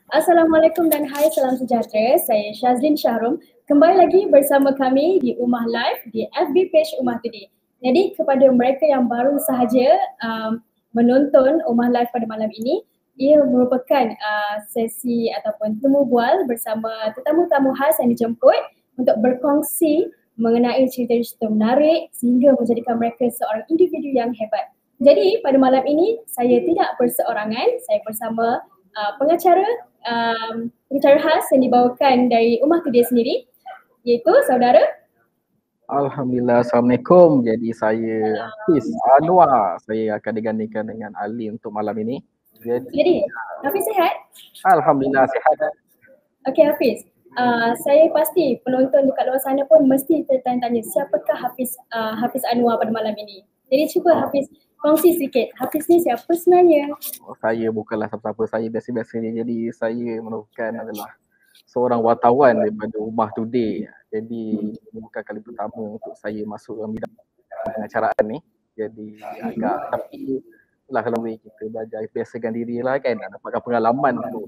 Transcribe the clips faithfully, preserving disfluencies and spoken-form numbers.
Assalamualaikum dan hai, salam sejahtera. Saya Syazlin Syahrum. Kembali lagi bersama kami di Ummah Live di F B page Ummah Today. Jadi kepada mereka yang baru sahaja um, menonton Ummah Live pada malam ini, ia merupakan uh, sesi ataupun temu bual bersama tetamu-tamu khas yang dijemput untuk berkongsi mengenai cerita-cerita menarik sehingga menjadikan mereka seorang individu yang hebat. Jadi pada malam ini saya tidak berseorangan, saya bersama uh, pengacara um, pengacara khas yang dibawakan dari Ummah Today sendiri, iaitu saudara. Alhamdulillah, Assalamualaikum. Jadi saya Hafiz Anwar. Saya akan digantikan dengan Ali untuk malam ini. Jadi, Jadi Hafiz sihat? Alhamdulillah sihat. Okey Hafiz, uh, saya pasti penonton dekat luar sana pun mesti tertanya-tanya siapakah Hafiz uh, Hafiz Anwar pada malam ini. Jadi cuba Hafiz kongsi sedikit, Hafiz ni siapa sebenarnya? Oh, saya bukanlah siapa-siapa, saya biasa-biasa je. Jadi saya merupakan adalah seorang wartawan daripada Ummah Today. Jadi ini bukan kali pertama untuk saya masuk dalam bidang pengacaraan ni. Jadi agak, tapi lah kalau kita belajar biasakan diri lah kan, dapatkan pengalaman tu.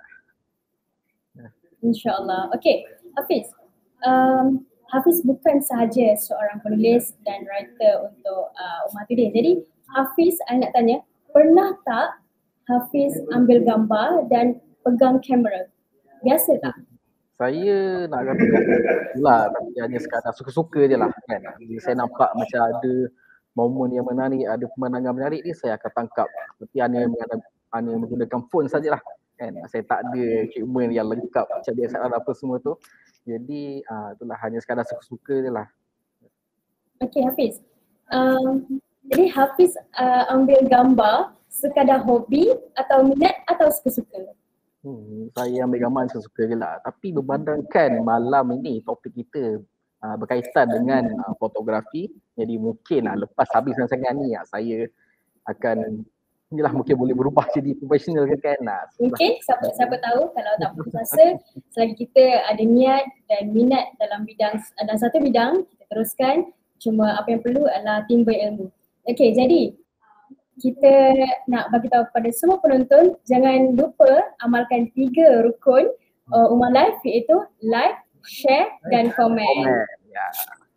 InsyaAllah. Okey, Hafiz. Um, Hafiz bukan sahaja seorang penulis dan writer untuk uh, Ummah Today. Jadi Hafiz, saya nak tanya, pernah tak Hafiz ambil gambar dan pegang kamera? Biasa tak? Saya nak kata lah, tapi hanya sekadar suka-suka je lah kan. Bila saya nampak macam ada momen yang menarik, ada pemandangan menarik ni, saya akan tangkap. Seperti hanya, hanya menggunakan phone sajalah kan. Saya tak ada equipment yang lengkap macam D S L R apa semua tu. Jadi uh, itulah, hanya sekadar suka-suka je lah. Okay Hafiz, um, jadi Hafiz uh, ambil gambar sekadar hobi atau minat atau suka-suka? Hmm, saya ambil gambar suka-suka je lah. Tapi berbandingkan malam ini topik kita uh, berkaitan dengan uh, fotografi, jadi mungkin uh, lepas habis rancangan ni uh, saya akan inilah mungkin boleh berubah jadi profesional ke kan. Nah, mungkin siapa siapa tahu kalau tak putus asa, selagi kita ada niat dan minat dalam bidang dalam satu bidang, kita teruskan. Cuma apa yang perlu adalah timba ilmu. Okey, jadi kita nak bagi tahu kepada semua penonton, jangan lupa amalkan tiga rukun uh, Ummah Live, iaitu like, share dan komen. Ya.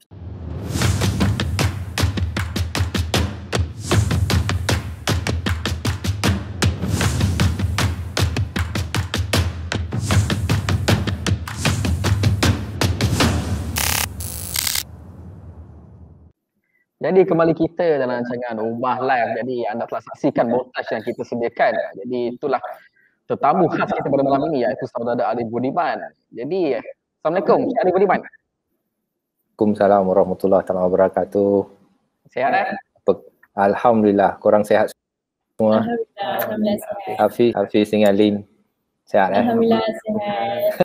Jadi kembali kita dalam rancangan Ummah Live. Jadi anda telah saksikan montaj yang kita sediakan. Jadi itulah tetamu khas kita pada malam ini, iaitu saudara Arif Budiman. Jadi Assalamualaikum Cik Arif Budiman. Waalaikumsalam warahmatullahi wabarakatuh. Sihat eh? Alhamdulillah, korang sihat semua? Alhamdulillah, Alhamdulillah sihat. Hafiz, Hafiz dengan Lin, sihat eh? Alhamdulillah sihat.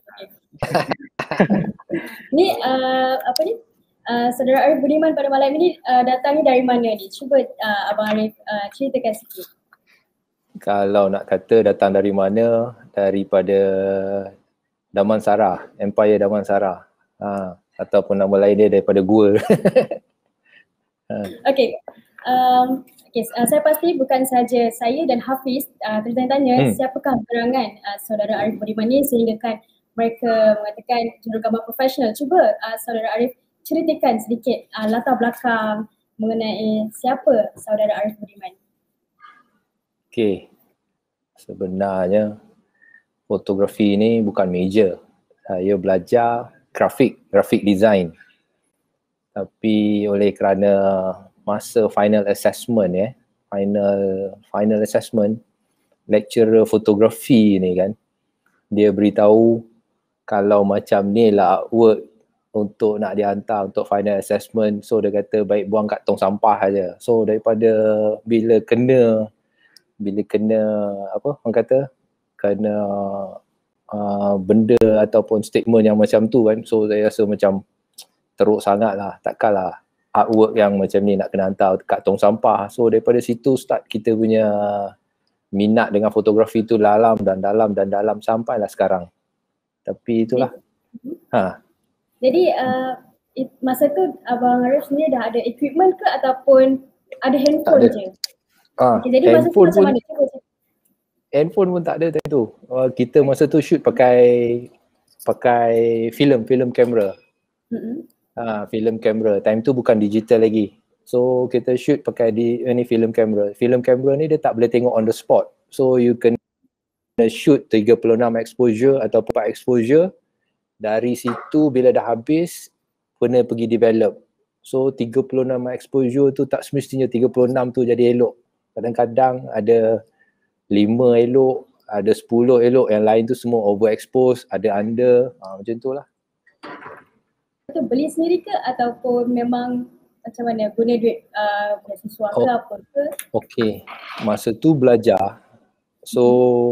Ni uh, apa ni? Uh, saudara Arif Budiman pada malam ini uh, datangnya dari mana ni? Cuba uh, Abang Arif uh, ceritakan sikit. Kalau nak kata datang dari mana, daripada Damansara, Empire Damansara. Ha, ataupun nama lain dia daripada gua. ha. Okey. Um, okay, uh, saya pasti bukan saja saya dan Hafiz uh, tertanya-tanya hmm. siapakah gerangan uh, saudara Arif Budiman ni sehingga kan mereka mengatakan jurugambar profesional. Cuba uh, saudara Arif ceritakan sedikit uh, latar belakang mengenai siapa saudara Arif Budiman. Okey, sebenarnya fotografi ni bukan major. Saya belajar grafik, graphic design. Tapi oleh kerana masa final assessment ya, final final assessment, lecturer fotografi ni kan, dia beritahu kalau macam ni lah artwork untuk nak dihantar untuk final assessment, so dia kata baik buang kat tong sampah aja. So daripada bila kena bila kena apa orang kata kena uh, benda ataupun statement yang macam tu kan, so saya rasa macam teruk sangat lah, takkanlah artwork yang macam ni nak kena hantar kat tong sampah. So daripada situ start kita punya minat dengan fotografi tu dalam dan dalam dan dalam sampailah sekarang. Tapi itulah. Ha. Jadi uh, it, masa tu Abang Arif sendiri dah ada equipment ke ataupun ada handphone ada. je? Ah, okay, jadi masa tu macam mana? Cuba, handphone pun tak ada time tu. Uh, kita masa tu shoot pakai pakai film, film kamera. Mm-hmm. Ha, film kamera. Time tu bukan digital lagi. So kita shoot pakai di ni film kamera. Film kamera ni dia tak boleh tengok on the spot. So you can shoot tiga puluh enam exposure atau empat exposure. Dari situ bila dah habis kena pergi develop. So tiga puluh enam exposure tu tak semestinya tiga puluh enam tu jadi elok. Kadang-kadang ada lima elok, ada sepuluh elok, yang lain tu semua overexpose, ada under, ha, macam tu lah. Itu beli sendiri ke ataupun memang macam mana, guna duit uh, beasiswa ke Oh. apa ke? Okay, masa tu belajar. So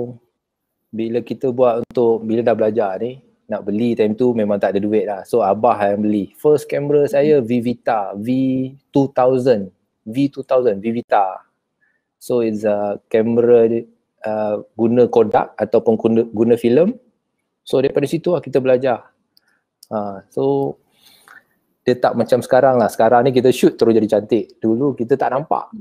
bila kita buat untuk, bila dah belajar ni, nak beli time tu memang tak ada duit lah. So abah yang beli. First kamera saya Vivita V two thousand, V two thousand Vivita. So it's a kamera uh, guna Kodak ataupun guna, guna filem. So daripada situ lah kita belajar. Uh, so dia tak macam sekarang lah. Sekarang ni kita shoot terus jadi cantik. Dulu kita tak nampak.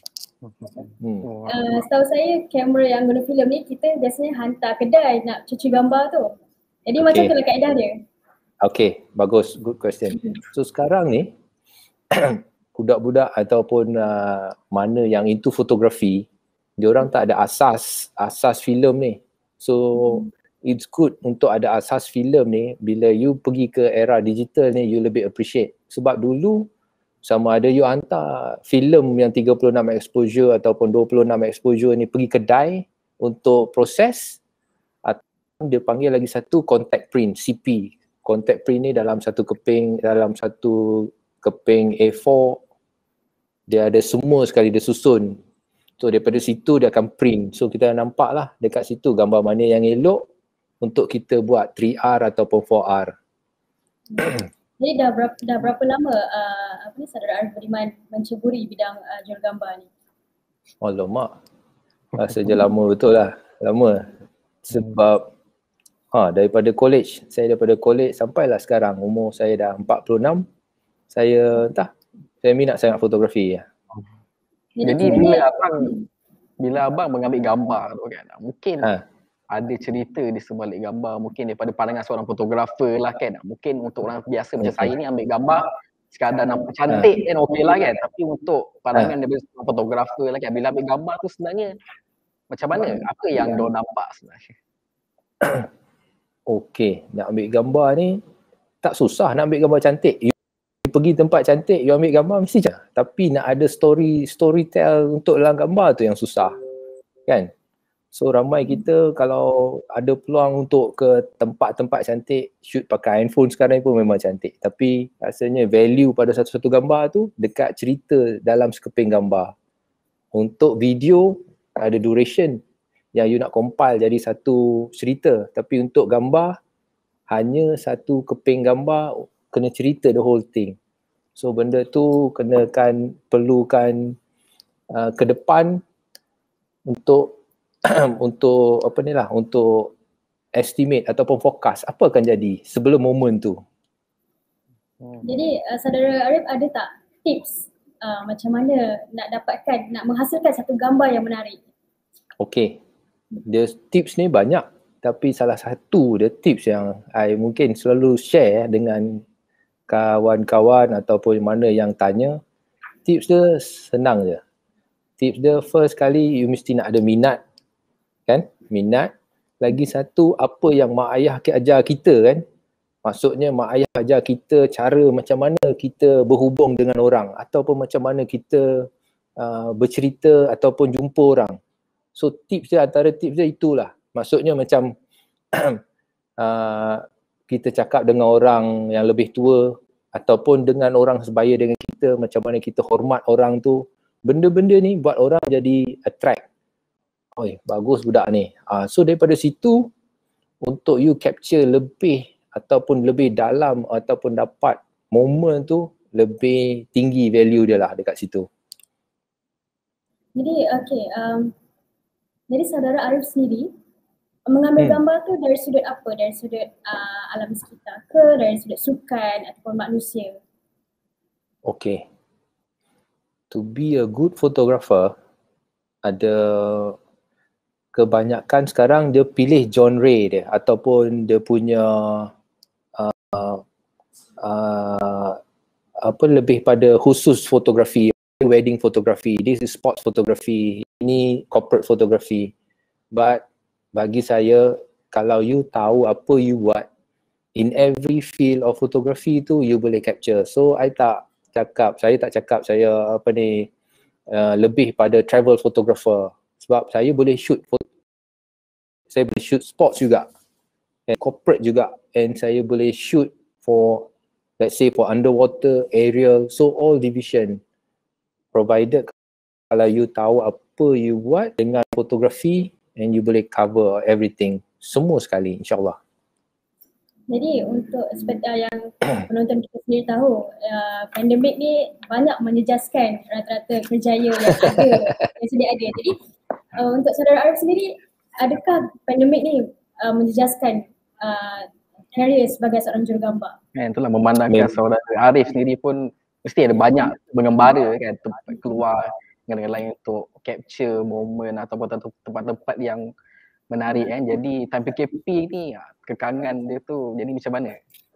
Hmm. Uh, setahu saya kamera yang guna filem ni kita biasanya hantar kedai nak cuci gambar tu. Jadi okay. Macam tu lah kaedah dia. Okay, bagus. Good question. So sekarang ni budak-budak ataupun uh, mana yang into fotografi, diorang tak ada asas, asas filem ni. So hmm. it's good untuk ada asas filem ni. Bila you pergi ke era digital ni, you lebih appreciate. Sebab dulu sama ada you hantar filem yang tiga puluh enam exposure ataupun dua puluh enam exposure ni pergi kedai untuk proses, atau dia panggil lagi satu contact print, C P. Contact print ni dalam satu keping, dalam satu keping A four, dia ada semua sekali, dia susun. So daripada situ dia akan print. So kita nampak lah dekat situ gambar mana yang elok untuk kita buat three R ataupun four R. Jadi dah berapa, dah berapa lama uh, apa ni saudara Arif Budiman menceburi bidang uh, jurugambar ni? Alamak, rasa je lama betul lah, lama. Sebab ha, daripada college, saya daripada college sampailah sekarang umur saya dah empat puluh enam, saya entah, saya minat sangat fotografi. Jadi, Jadi bila abang, bila abang mengambil gambar tu kan, mungkin ha. ada cerita di sebalik gambar, mungkin daripada pandangan seorang fotografer lah kan. Mungkin untuk orang biasa macam saya ni ambil gambar sekadar nampak cantik kan okey lah kan. Tapi untuk pandangan daripada seorang fotografer lah kan, bila ambil gambar tu sebenarnya macam mana? Apa yang diorang nampak sebenarnya? Okey, nak ambil gambar ni tak susah nak ambil gambar cantik. You pergi tempat cantik, you ambil gambar mesti je. Tapi nak ada story, story tell untuk dalam gambar tu yang susah kan. So ramai kita kalau ada peluang untuk ke tempat-tempat cantik, shoot pakai handphone sekarang pun memang cantik. Tapi rasanya value pada satu-satu gambar tu dekat cerita dalam sekeping gambar. Untuk video ada duration yang you nak compile jadi satu cerita. Tapi untuk gambar hanya satu keping gambar kena cerita the whole thing. So benda tu kenakan perlukan uh, ke depan untuk untuk apa ni lah, untuk estimate ataupun forecast apa akan jadi sebelum momen tu. Jadi uh, saudara Arif ada tak tips uh, macam mana nak dapatkan, nak menghasilkan satu gambar yang menarik? Okay, dia tips ni banyak, tapi salah satu dia tips yang I mungkin selalu share dengan kawan-kawan ataupun mana yang tanya, tips dia senang je. Tips dia first kali you mesti nak ada minat. Kan, minat. Lagi satu, apa yang mak ayah ajar kita kan, maksudnya mak ayah ajar kita cara macam mana kita berhubung dengan orang ataupun macam mana kita uh, bercerita ataupun jumpa orang. So tips dia, antara tips dia itulah, maksudnya macam uh, kita cakap dengan orang yang lebih tua ataupun dengan orang sebaya dengan kita, macam mana kita hormat orang tu. Benda-benda ni buat orang jadi attract. Oi, bagus budak ni. Uh, so daripada situ, untuk you capture lebih ataupun lebih dalam ataupun dapat momen tu, lebih tinggi value dia lah dekat situ. Jadi okay, um, jadi saudara Arif sendiri mengambil hmm. gambar tu dari sudut apa? Dari sudut uh, alam sekitar ke? Dari sudut sukan ataupun manusia? Okay. To be a good photographer, ada kebanyakan sekarang dia pilih genre dia ataupun dia punya uh, uh, apa lebih pada khusus fotografi, wedding photography, this is sports photography, ini corporate photography. But bagi saya, kalau you tahu apa you buat, in every field of photography tu you boleh capture. So I tak cakap, saya tak cakap saya apa ni uh, lebih pada travel photographer, sebab saya boleh shoot foto, saya boleh shoot sports juga, and corporate juga, and saya boleh shoot for, let's say for underwater, aerial, so all division, provided kalau you tahu apa you buat dengan fotografi, and you boleh cover everything, semua sekali, insyaAllah. Jadi untuk seperti uh, yang penonton kita sendiri tahu, uh, pandemik ni banyak menjejaskan rata-rata kerjaya yang ada, yang sedia ada. Jadi uh, untuk saudara Arif sendiri, adakah pandemik ni uh, menjejaskan uh, career sebagai seorang jurugambar? Kan, itulah memandangkan saudara Arif sendiri pun mesti ada banyak mengembara kan, tempat keluar dengan lain untuk capture moment ataupun tempat-tempat yang menarik kan. Jadi time P K P ni kekangan dia tu jadi macam mana?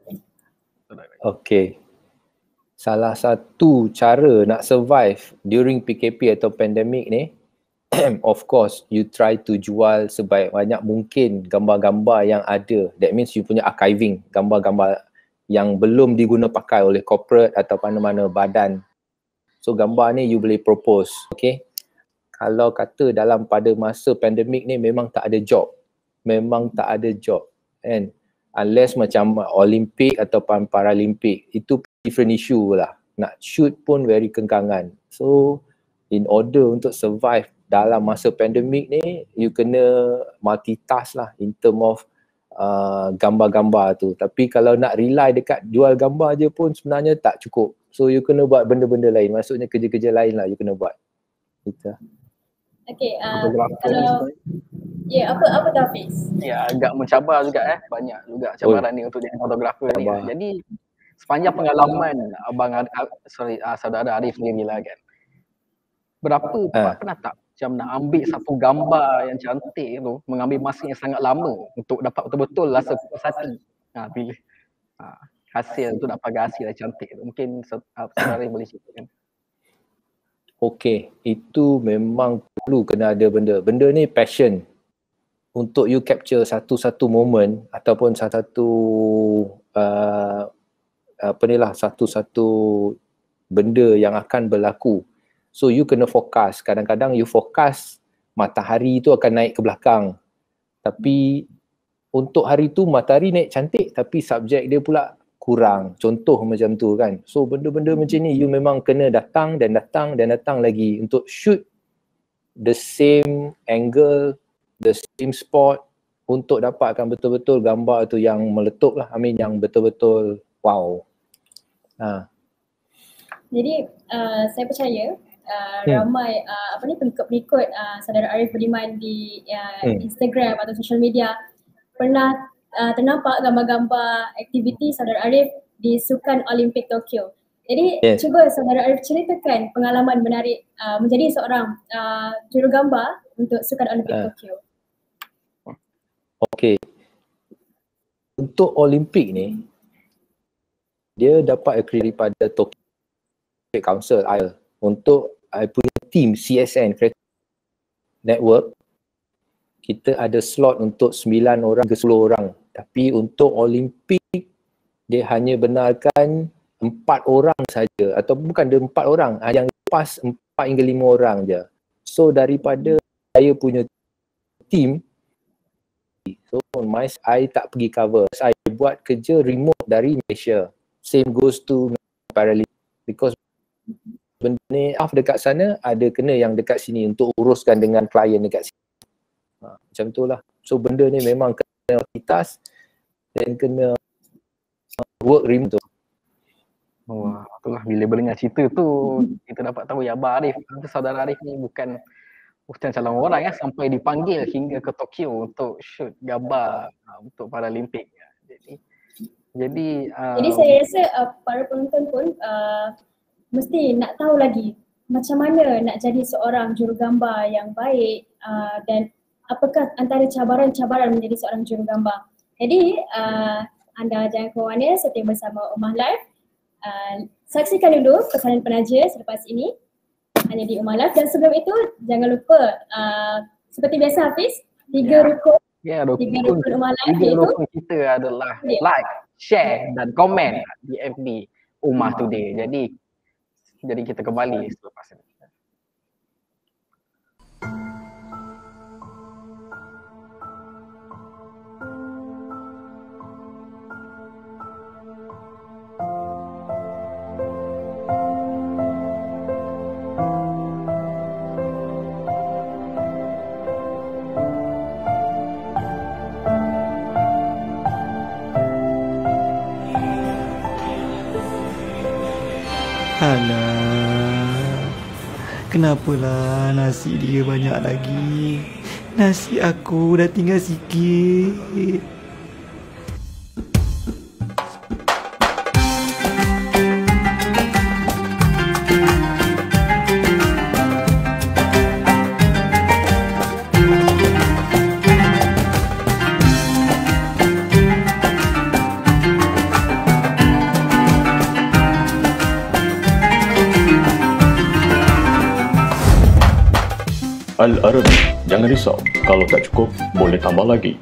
Okay. Salah satu cara nak survive during P K P atau pandemic ni, of course you try to jual sebaik banyak mungkin gambar-gambar yang ada. That means you punya archiving, gambar-gambar yang belum diguna pakai oleh corporate atau mana-mana badan. So gambar ni you boleh propose, okay? Kalau kata dalam pada masa pandemik ni memang tak ada job, memang tak ada job, kan? Unless macam Olimpik ataupun Paralimpik, itu different issue lah. Nak shoot pun very kengkangan. So in order untuk survive dalam masa pandemik ni, you kena multitask lah in term of uh, gambar-gambar tu. Tapi kalau nak rely dekat jual gambar je pun sebenarnya tak cukup. So you kena buat benda-benda lain, maksudnya kerja-kerja lain lah you kena buat. Gitu. Okay, uh, kalau ya yeah, apa apa tu Hafiz? Ya, agak mencabar juga eh, banyak juga cabaran oh. ni untuk jadi fotografer ni. Jadi sepanjang pengalaman abang sorry uh, saudara Arif sendiri lah kan, berapa uh. pernah tak macam nak ambil satu gambar yang cantik tu mengambil masa yang sangat lama untuk dapat betul-betul rasa puas hati, ha, bila ha, hasil tu dapat hasil yang cantik tu, mungkin uh, saudara Arif boleh ceritakan. Okay, itu memang perlu kena ada benda. Benda ni passion. Untuk you capture satu-satu moment ataupun satu-satu uh, apa ni lah, satu-satu benda yang akan berlaku. So you kena fokus. Kadang-kadang you fokus matahari tu akan naik ke belakang. Tapi untuk hari tu matahari naik cantik tapi subjek dia pula kurang, contoh macam tu kan. So benda-benda macam ni you memang kena datang dan datang dan datang lagi untuk shoot the same angle, the same spot untuk dapatkan betul-betul gambar tu yang meletup lah, I mean yang betul-betul wow. Ha. Jadi uh, saya percaya uh, hmm. ramai uh, apa ni pengikut-pengikut uh, saudara Arif Budiman di uh, hmm. Instagram atau social media pernah Uh, ternampak gambar-gambar aktiviti saudara Arif di Sukan Olimpik Tokyo. Jadi yes. cuba saudara Arif ceritakan pengalaman menarik uh, menjadi seorang uh, jurugambar untuk Sukan Olimpik uh. Tokyo. Okay. Untuk Olimpik ni, dia dapat akreditasi pada Tokyo Council I L untuk I punya team C S N Creative Network. Kita ada slot untuk sembilan orang ke sepuluh orang. Tapi untuk Olimpik, dia hanya benarkan empat orang saja. Atau bukan dia empat orang, yang lepas empat hingga lima orang je. So daripada saya punya team, so my, I tak pergi cover. Saya buat kerja remote dari Malaysia. Same goes to Paralympic. Because benda ni off dekat sana, ada kena yang dekat sini untuk uruskan dengan klien dekat sini. Ha, macam tu lah. So benda ni memang kena aktivitas dan kena work remote tu. Wah, itulah bila mendengar cerita tu kita dapat tahu ya Abang Arif, saudara Arif ni bukan bukan calon orang ya, sampai dipanggil hingga ke Tokyo untuk shoot gambar uh, untuk Paralimpik. Jadi jadi uh, jadi saya rasa uh, para penonton pun uh, mesti nak tahu lagi macam mana nak jadi seorang jurugambar yang baik uh, dan apakah antara cabaran-cabaran menjadi seorang jurugambar. Jadi uh, anda jangan ke mana, setia bersama Ummah Live. Uh, saksikan dulu pesanan penaja selepas ini hanya di Ummah Live, dan sebelum itu jangan lupa uh, seperti biasa Hafiz, tiga Ya. rukun Ya, tiga rukun, rukun Ummah Live tiga iaitu rukun kita adalah Ya. like, share dan komen di F B Ummah Today. Jadi jadi kita kembali selepas ini. Alah, kenapalah nasi dia banyak lagi? Nasi aku dah tinggal sikit. Al-Arabi, jangan risau. Kalau tak cukup, boleh tambah lagi.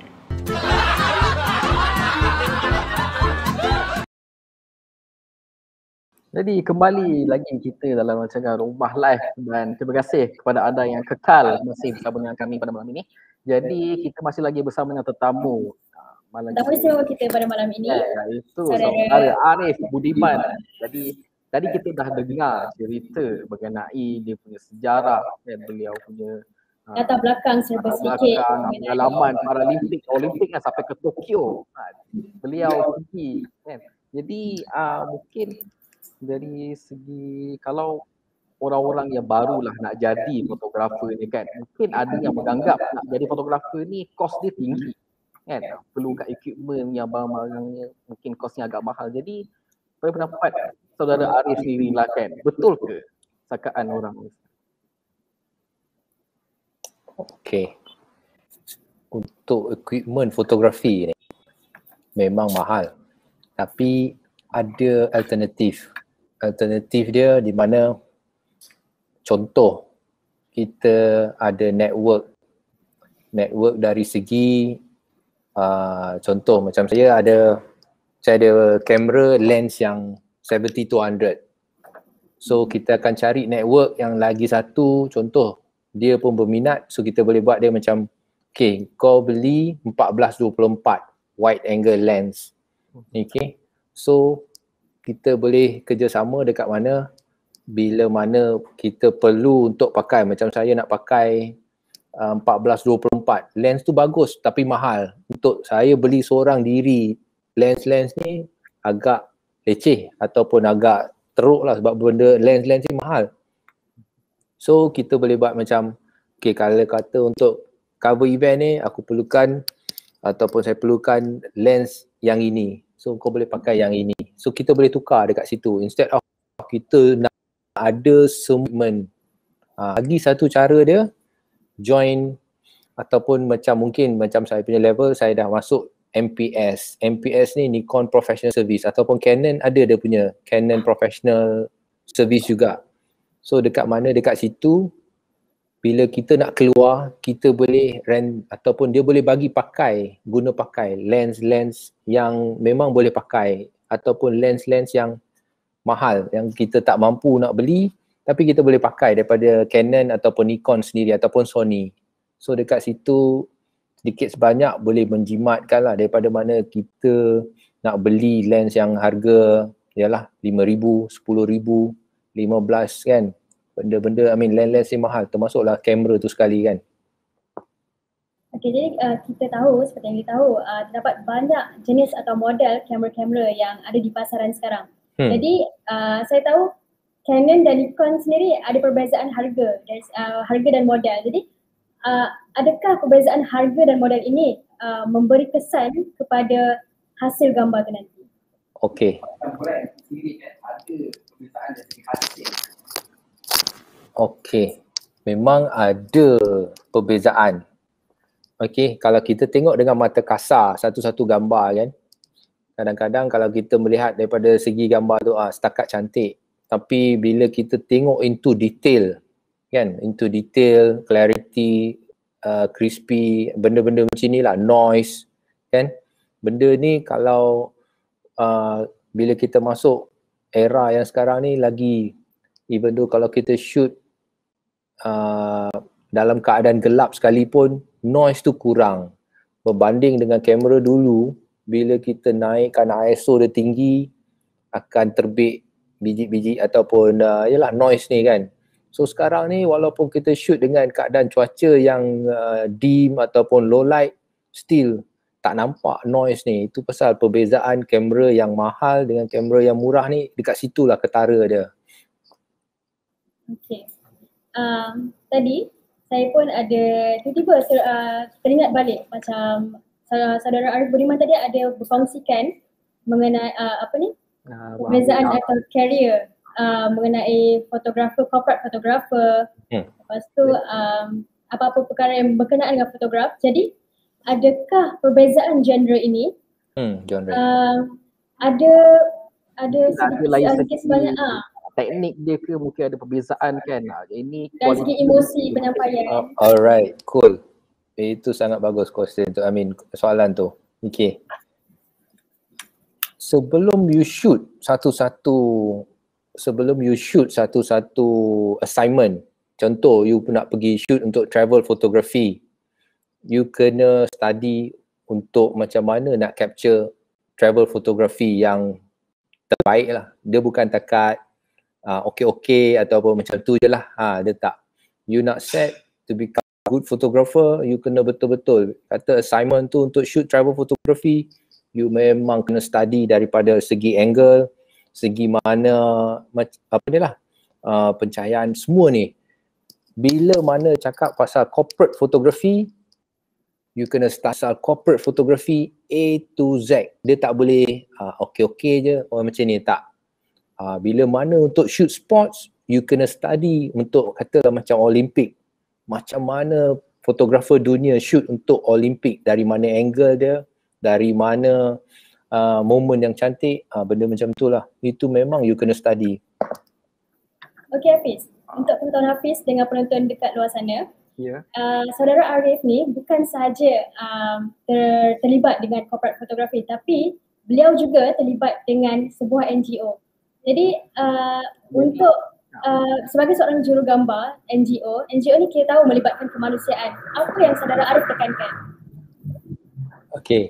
Jadi kembali lagi kita dalam rancangan Ummah Live, dan terima kasih kepada anda yang kekal masih bersama dengan kami pada malam ini. Jadi kita masih lagi bersama dengan tetamu malam Tetamu istimewa kita pada malam ini, ya, itu Saudara saudara Arif Budiman. Jadi tadi kita dah dengar cerita mengenai dia punya sejarah dan beliau punya uh, latar belakang serba latar sedikit belakang, mengenai pengalaman Paralimpik, Olimpik kan sampai ke Tokyo. Ha, beliau pergi kan. Jadi uh, mungkin dari segi kalau orang-orang yang barulah nak jadi fotografer ni kan, mungkin ada yang menganggap nak jadi fotografer ni kos dia tinggi kan, perlu kat equipment yang barang-barang yang mungkin kosnya agak mahal. Jadi pada pendapat saudara Arif sendiri lah kan, betul ke sakaan orang ni? Okey. Untuk equipment fotografi ni memang mahal. Tapi ada alternatif. Alternatif dia di mana contoh kita ada network. Network dari segi uh, contoh macam saya ada saya ada kamera lens yang tujuh puluh two hundred. So kita akan cari network yang lagi satu, contoh dia pun berminat, so kita boleh buat dia macam okay, kau beli fourteen twenty-four wide angle lens. Okay, so kita boleh kerjasama dekat mana, bila mana kita perlu untuk pakai, macam saya nak pakai uh, fourteen twenty-four, lens tu bagus tapi mahal. Untuk saya beli seorang diri lens-lens ni agak leceh ataupun agak teruk lah, sebab benda lens-lens ni mahal. So kita boleh buat macam, okay, kalau kata untuk cover event ni aku perlukan ataupun saya perlukan lens yang ini, so kau boleh pakai yang ini. So kita boleh tukar dekat situ instead of kita nak ada semen. Ha, lagi satu cara dia join ataupun macam mungkin macam saya punya level, saya dah masuk M P S. M P S ni Nikon Professional Service ataupun Canon ada dia punya Canon Professional Service juga. So dekat mana, dekat situ bila kita nak keluar, kita boleh rent ataupun dia boleh bagi pakai, guna pakai lens-lens yang memang boleh pakai ataupun lens-lens yang mahal yang kita tak mampu nak beli tapi kita boleh pakai daripada Canon ataupun Nikon sendiri ataupun Sony. So dekat situ sedikit sebanyak boleh menjimatkan lah, daripada mana kita nak beli lens yang harga ialah lima ribu, sepuluh ribu, lima belas kan. Benda-benda, I mean lens-lens ni mahal, termasuklah kamera tu sekali kan. Okey, jadi uh, kita tahu, seperti yang kita tahu, uh, terdapat banyak jenis atau model kamera-kamera yang ada di pasaran sekarang. Hmm. Jadi uh, saya tahu Canon dan Nikon sendiri ada perbezaan harga, dari, uh, harga dan model. Jadi uh, adakah perbezaan harga dan model ini uh, memberi kesan kepada hasil gambar tu nanti? Okey. Okey, memang ada perbezaan. okey, kalau kita tengok dengan mata kasar satu-satu gambar kan, kadang-kadang kalau kita melihat daripada segi gambar tu ah, setakat cantik, tapi bila kita tengok into detail kan, into detail, clarity, uh, crispy, benda-benda macam ni lah, noise kan, benda ni kalau uh, bila kita masuk era yang sekarang ni lagi, even though kalau kita shoot uh, dalam keadaan gelap sekalipun, noise tu kurang berbanding dengan kamera dulu. Bila kita naikkan I S O dia tinggi, akan terbit biji-biji ataupun uh, yalah noise ni kan. So sekarang ni walaupun kita shoot dengan keadaan cuaca yang uh, dim ataupun low light, still tak nampak noise ni. Itu pasal perbezaan kamera yang mahal dengan kamera yang murah ni, dekat situlah ketara dia. Okay. Um, tadi saya pun ada tiba-tiba uh, teringat balik macam saudara, saudara Arif Budiman tadi ada berkongsikan mengenai uh, apa ni? Uh, perbezaan atau career uh, mengenai fotografer, corporate photographer, hmm. lepas tu um, apa-apa perkara yang berkenaan dengan fotograf. Jadi adakah perbezaan genre ini hmm, genre. Uh, ada ada sedikit sebanyak ah teknik dia ke mungkin ada perbezaan kan. Ini dari segi emosi penyampaian. Uh, alright, cool. Itu sangat bagus question tu, I mean soalan tu. Okay. Sebelum you shoot satu-satu sebelum you shoot satu-satu assignment, contoh you nak pergi shoot untuk travel photography, you kena study untuk macam mana nak capture travel photography yang terbaik lah. Dia bukan takat uh, okey-okey ataupun macam tu je lah. Ha, dia tak. You nak set to become a good photographer, you kena betul-betul. Kata assignment tu untuk shoot travel photography, you memang kena study daripada segi angle, segi mana, apa ni lah, uh, pencahayaan semua ni. Bila mana cakap pasal corporate photography, you kena start pasal corporate photography A to Z. Dia tak boleh uh, okey-okey je, orang macam ni, tak. Uh, bila mana untuk shoot sports, you kena study untuk kata macam Olympic. Macam mana fotografer dunia shoot untuk Olympic, dari mana angle dia, dari mana uh, momen yang cantik, uh, benda macam tu lah. Itu memang you kena study. Okay Hafiz, untuk penonton Hafiz dengan penonton dekat luar sana, yeah. uh, saudara Arif ni bukan sahaja um, ter, terlibat dengan corporate photography, tapi beliau juga terlibat dengan sebuah N G O. Jadi uh, untuk uh, sebagai seorang jurugambar N G O, N G O ni kita tahu melibatkan kemanusiaan. Apa yang saudara Arif tekankan? Okay.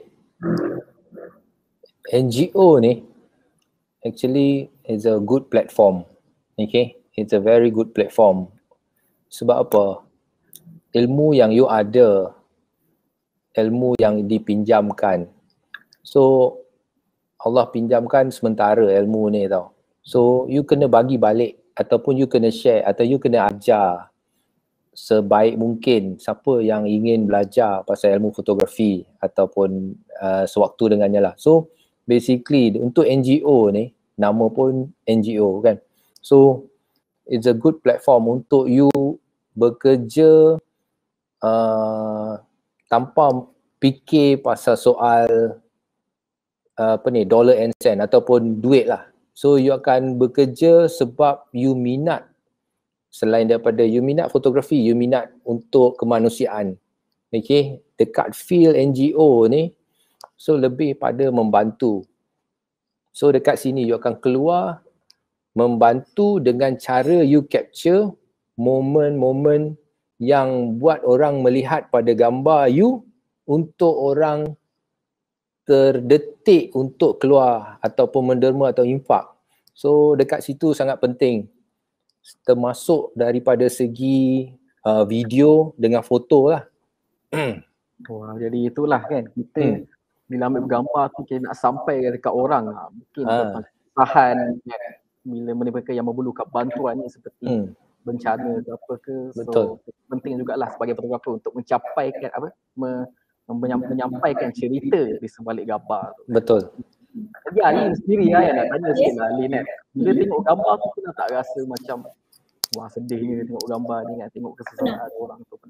N G O ni actually is a good platform. Okay, it's a very good platform. Sebab apa? Ilmu yang you ada, ilmu yang dipinjamkan. So Allah pinjamkan sementara ilmu ni tau. So you kena bagi balik ataupun you kena share atau you kena ajar sebaik mungkin siapa yang ingin belajar pasal ilmu fotografi ataupun uh, sewaktu dengannya lah. So basically untuk N G O ni, nama pun N G O kan. So it's a good platform untuk you bekerja uh, tanpa fikir pasal soal uh, apa ni, dollar and cent ataupun duit lah. So you akan bekerja sebab you minat. Selain daripada you minat fotografi, you minat untuk kemanusiaan. Okay, dekat field N G O ni, so lebih pada membantu. So dekat sini you akan keluar membantu dengan cara you capture momen-momen yang buat orang melihat pada gambar you untuk orang terdetik untuk keluar ataupun menderma atau infak. So dekat situ sangat penting. Termasuk daripada segi uh, video dengan foto lah. Wah, jadi itulah kan, kita hmm. bila ambil gambar tu kita nak sampai dekat orang, mungkin ha. tahan bila mereka yang memerlukan bantuan ni seperti hmm. bencana ke apa ke. Betul. So penting jugalah sebagai fotografer untuk mencapaikan apa me, menyampaikan cerita di sebalik gambar tu. Betul. Jadi Ali sendiri lah yang nak tanya sikit lah Ali Nat. Bila tengok gambar tu pernah tak rasa macam wah sedih ni tengok gambar ni kan, tengok kesesakan orang tu pernah?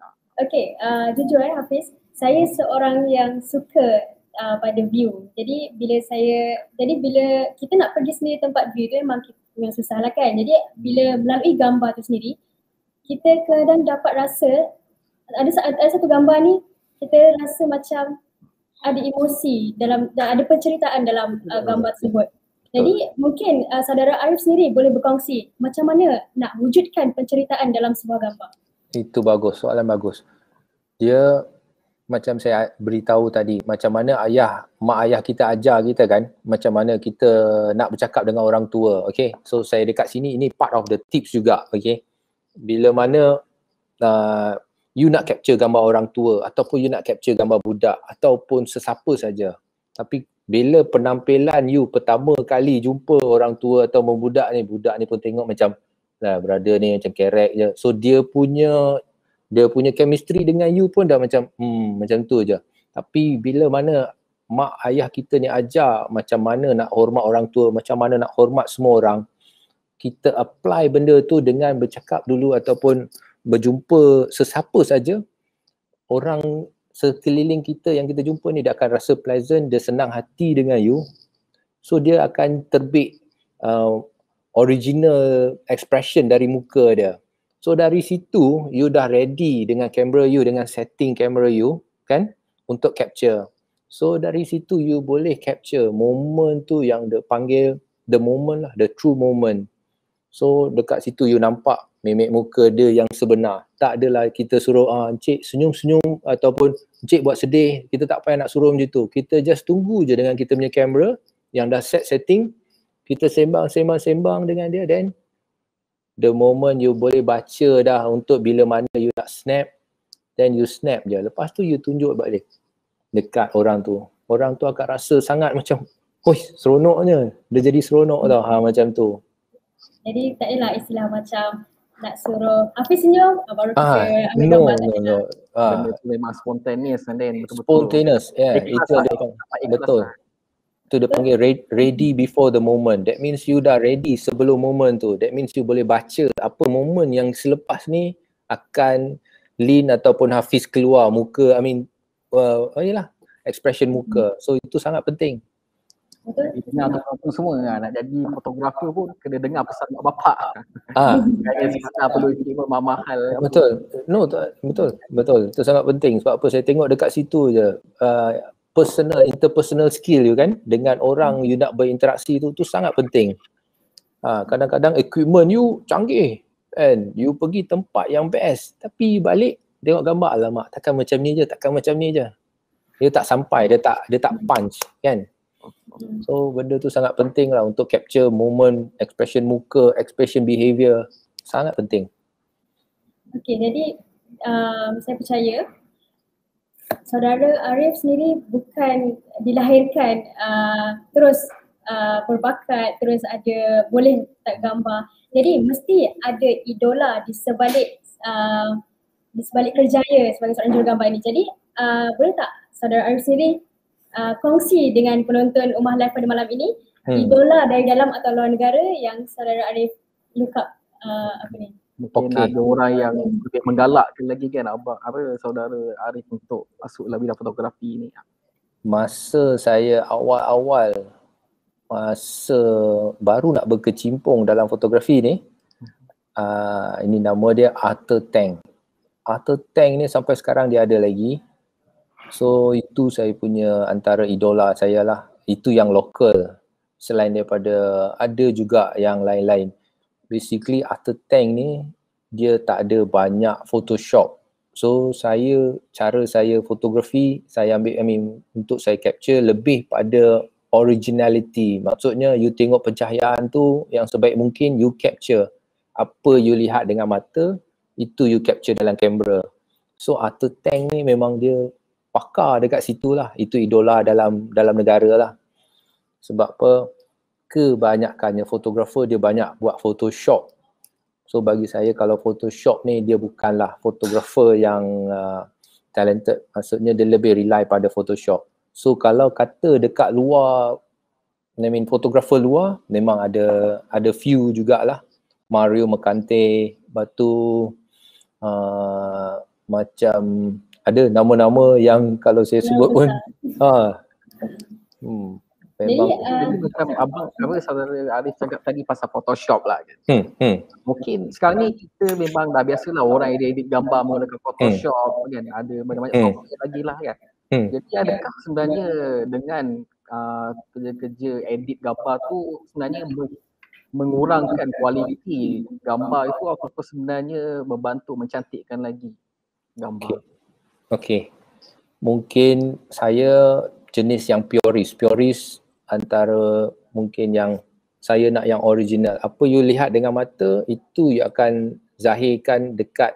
Okay, uh, jujur eh Hafiz, saya seorang yang suka uh, pada view. Jadi bila saya, jadi bila kita nak pergi sendiri tempat view tu memang, memang susah lah kan. Jadi bila melalui gambar tu sendiri, kita kadang dapat rasa, ada, ada satu gambar ni, kita rasa macam ada emosi dalam, dan ada penceritaan dalam uh, gambar tersebut. Jadi mungkin uh, saudara Arif sendiri boleh berkongsi macam mana nak wujudkan penceritaan dalam sebuah gambar. Itu bagus, soalan bagus. Dia macam saya beritahu tadi, macam mana ayah, mak ayah kita ajar kita kan, macam mana kita nak bercakap dengan orang tua, okay. So saya dekat sini, ini part of the tips juga, okay. Bila mana uh, you nak capture gambar orang tua ataupun you nak capture gambar budak ataupun sesiapa saja, tapi bila penampilan you pertama kali jumpa orang tua atau budak ni, budak ni pun tengok macam lah brother ni macam kerek je. So dia punya dia punya chemistry dengan you pun dah macam hmm macam tu je. Tapi bila mana mak ayah kita ni ajar macam mana nak hormat orang tua, macam mana nak hormat semua orang, kita apply benda tu dengan bercakap dulu ataupun berjumpa sesiapa saja, orang sekeliling kita yang kita jumpa ni dia akan rasa pleasant, dia senang hati dengan you. So dia akan terbit uh, original expression dari muka dia. So dari situ you dah ready dengan kamera you, dengan setting kamera you kan untuk capture. So dari situ you boleh capture moment tu yang dia panggil the moment lah, the true moment. So dekat situ you nampak memek muka dia yang sebenar. Tak adalah kita suruh ah, encik senyum-senyum ataupun encik buat sedih. Kita tak payah nak suruh macam tu. Kita just tunggu je dengan kita punya kamera yang dah set setting. Kita sembang-sembang-sembang dengan dia, then the moment you boleh baca dah untuk bila mana you nak snap, then you snap je. Lepas tu you tunjuk balik dekat orang tu. Orang tu akan rasa sangat macam, oi seronoknya. Dia jadi seronok tau, ha, macam tu. Jadi tak adalah istilah macam nak suruh Hafiz senyum, baru kita Ah, ambil no, gambar. no, no. Ah, Benda tu memang spontaneous and then betul-betul spontaneous, yeah, ikhlas itu lah. dia Dapat ikhlas betul. lah. Itu dia panggil re- ready before the moment. That means you dah ready sebelum moment tu. That means you boleh baca apa moment yang selepas ni akan Lin ataupun Hafiz keluar muka, I mean uh, oh yalah, expression muka. So itu sangat penting. Betul? Dengar tu semua lah. Nak jadi fotografer pun kena dengar pesan mak bapak. Ah, Kaya sekarang perlu ikut mahal. betul. No, tu- betul. Betul. Itu sangat penting. Sebab apa saya tengok dekat situ je. Uh, personal, interpersonal skill you kan dengan orang you nak berinteraksi tu tu sangat penting. Ha, kadang-kadang equipment you canggih kan. You pergi tempat yang best tapi balik tengok gambar, alamak takkan macam ni je, takkan macam ni je. Dia tak sampai, dia tak dia tak punch kan. So benda tu sangat penting lah untuk capture moment, expression muka, expression behaviour. Sangat penting. Okey, jadi um, saya percaya saudara Arif sendiri bukan dilahirkan uh, terus uh, berbakat, terus ada boleh tak gambar. Jadi mesti ada idola di sebalik uh, di sebalik kerjaya sebagai seorang jurugambar ini. Jadi uh, boleh tak saudara Arif sendiri uh, kongsi dengan penonton Ummah Live pada malam ini hmm. idola dari dalam atau luar negara yang saudara Arif look up uh, apa ni? Mungkin Okay. ada orang yang lebih menggalakkan lagi kan abang apa saudara Arif untuk masuk dalam bidang fotografi ni. Masa saya awal-awal masa baru nak berkecimpung dalam fotografi ni, uh, ini nama dia Arthur Tang. Arthur Tang ni sampai sekarang dia ada lagi. So itu saya punya antara idola saya lah. Itu yang lokal. Selain daripada ada juga yang lain-lain. Basically Arthur Tang ni dia tak ada banyak Photoshop. So saya, cara saya fotografi, saya ambil, I mean untuk saya capture lebih pada originality. Maksudnya you tengok pencahayaan tu yang sebaik mungkin you capture. Apa you lihat dengan mata, itu you capture dalam kamera. So Arthur Tang ni memang dia pakar dekat situ lah. Itu idola dalam dalam negara lah. Sebab apa? Kebanyakannya fotografer dia banyak buat Photoshop. So bagi saya kalau Photoshop ni dia bukanlah fotografer yang uh, talented. Maksudnya dia lebih rely pada Photoshop. So kalau kata dekat luar, I mean fotografer luar memang ada ada few jugalah. Mario Mercante, lepas tu uh, macam ada nama-nama yang kalau saya sebut pun ha. Hmm. Jadi, Memang uh, jadi macam abang apa saudara Arif cakap tadi pasal Photoshop lah. Hmm. Hmm. Mungkin sekarang ni kita memang dah biasalah orang edit gambar menggunakan Photoshop kan, ada banyak-banyak Hmm. software lagi lah kan. Hmm. Jadi adakah sebenarnya dengan uh, kerja-kerja edit gambar tu sebenarnya mengurangkan kualiti gambar itu ataupun sebenarnya membantu mencantikkan lagi gambar? Okey. Okay. Mungkin saya jenis yang purist. Purist antara mungkin yang saya nak yang original. Apa you lihat dengan mata, itu you akan zahirkan dekat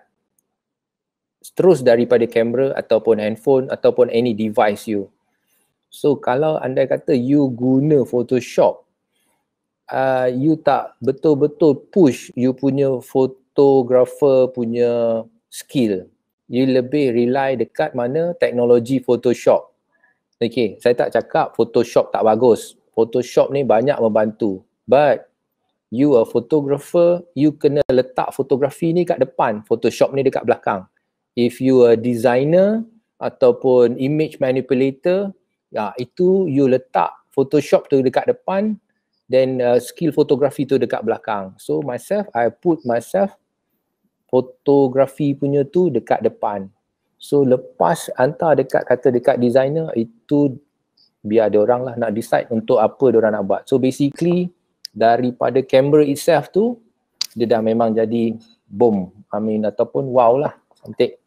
terus daripada kamera ataupun handphone ataupun any device you. So kalau anda kata you guna Photoshop, uh, you tak betul-betul push you punya photographer punya skill. You lebih rely dekat mana teknologi Photoshop. Okay, saya tak cakap Photoshop tak bagus. Photoshop ni banyak membantu. But you a photographer, you kena letak fotografi ni kat depan, Photoshop ni dekat belakang. If you a designer ataupun image manipulator, ya itu you letak Photoshop tu dekat depan, then uh, skill fotografi tu dekat belakang. So myself, I put myself fotografi punya tu dekat depan. So lepas hantar dekat kata dekat designer, itu biar dia orang lah nak decide untuk apa dia orang nak buat. So basically daripada camera itself tu dia dah memang jadi boom. I mean ataupun wow lah, cantik.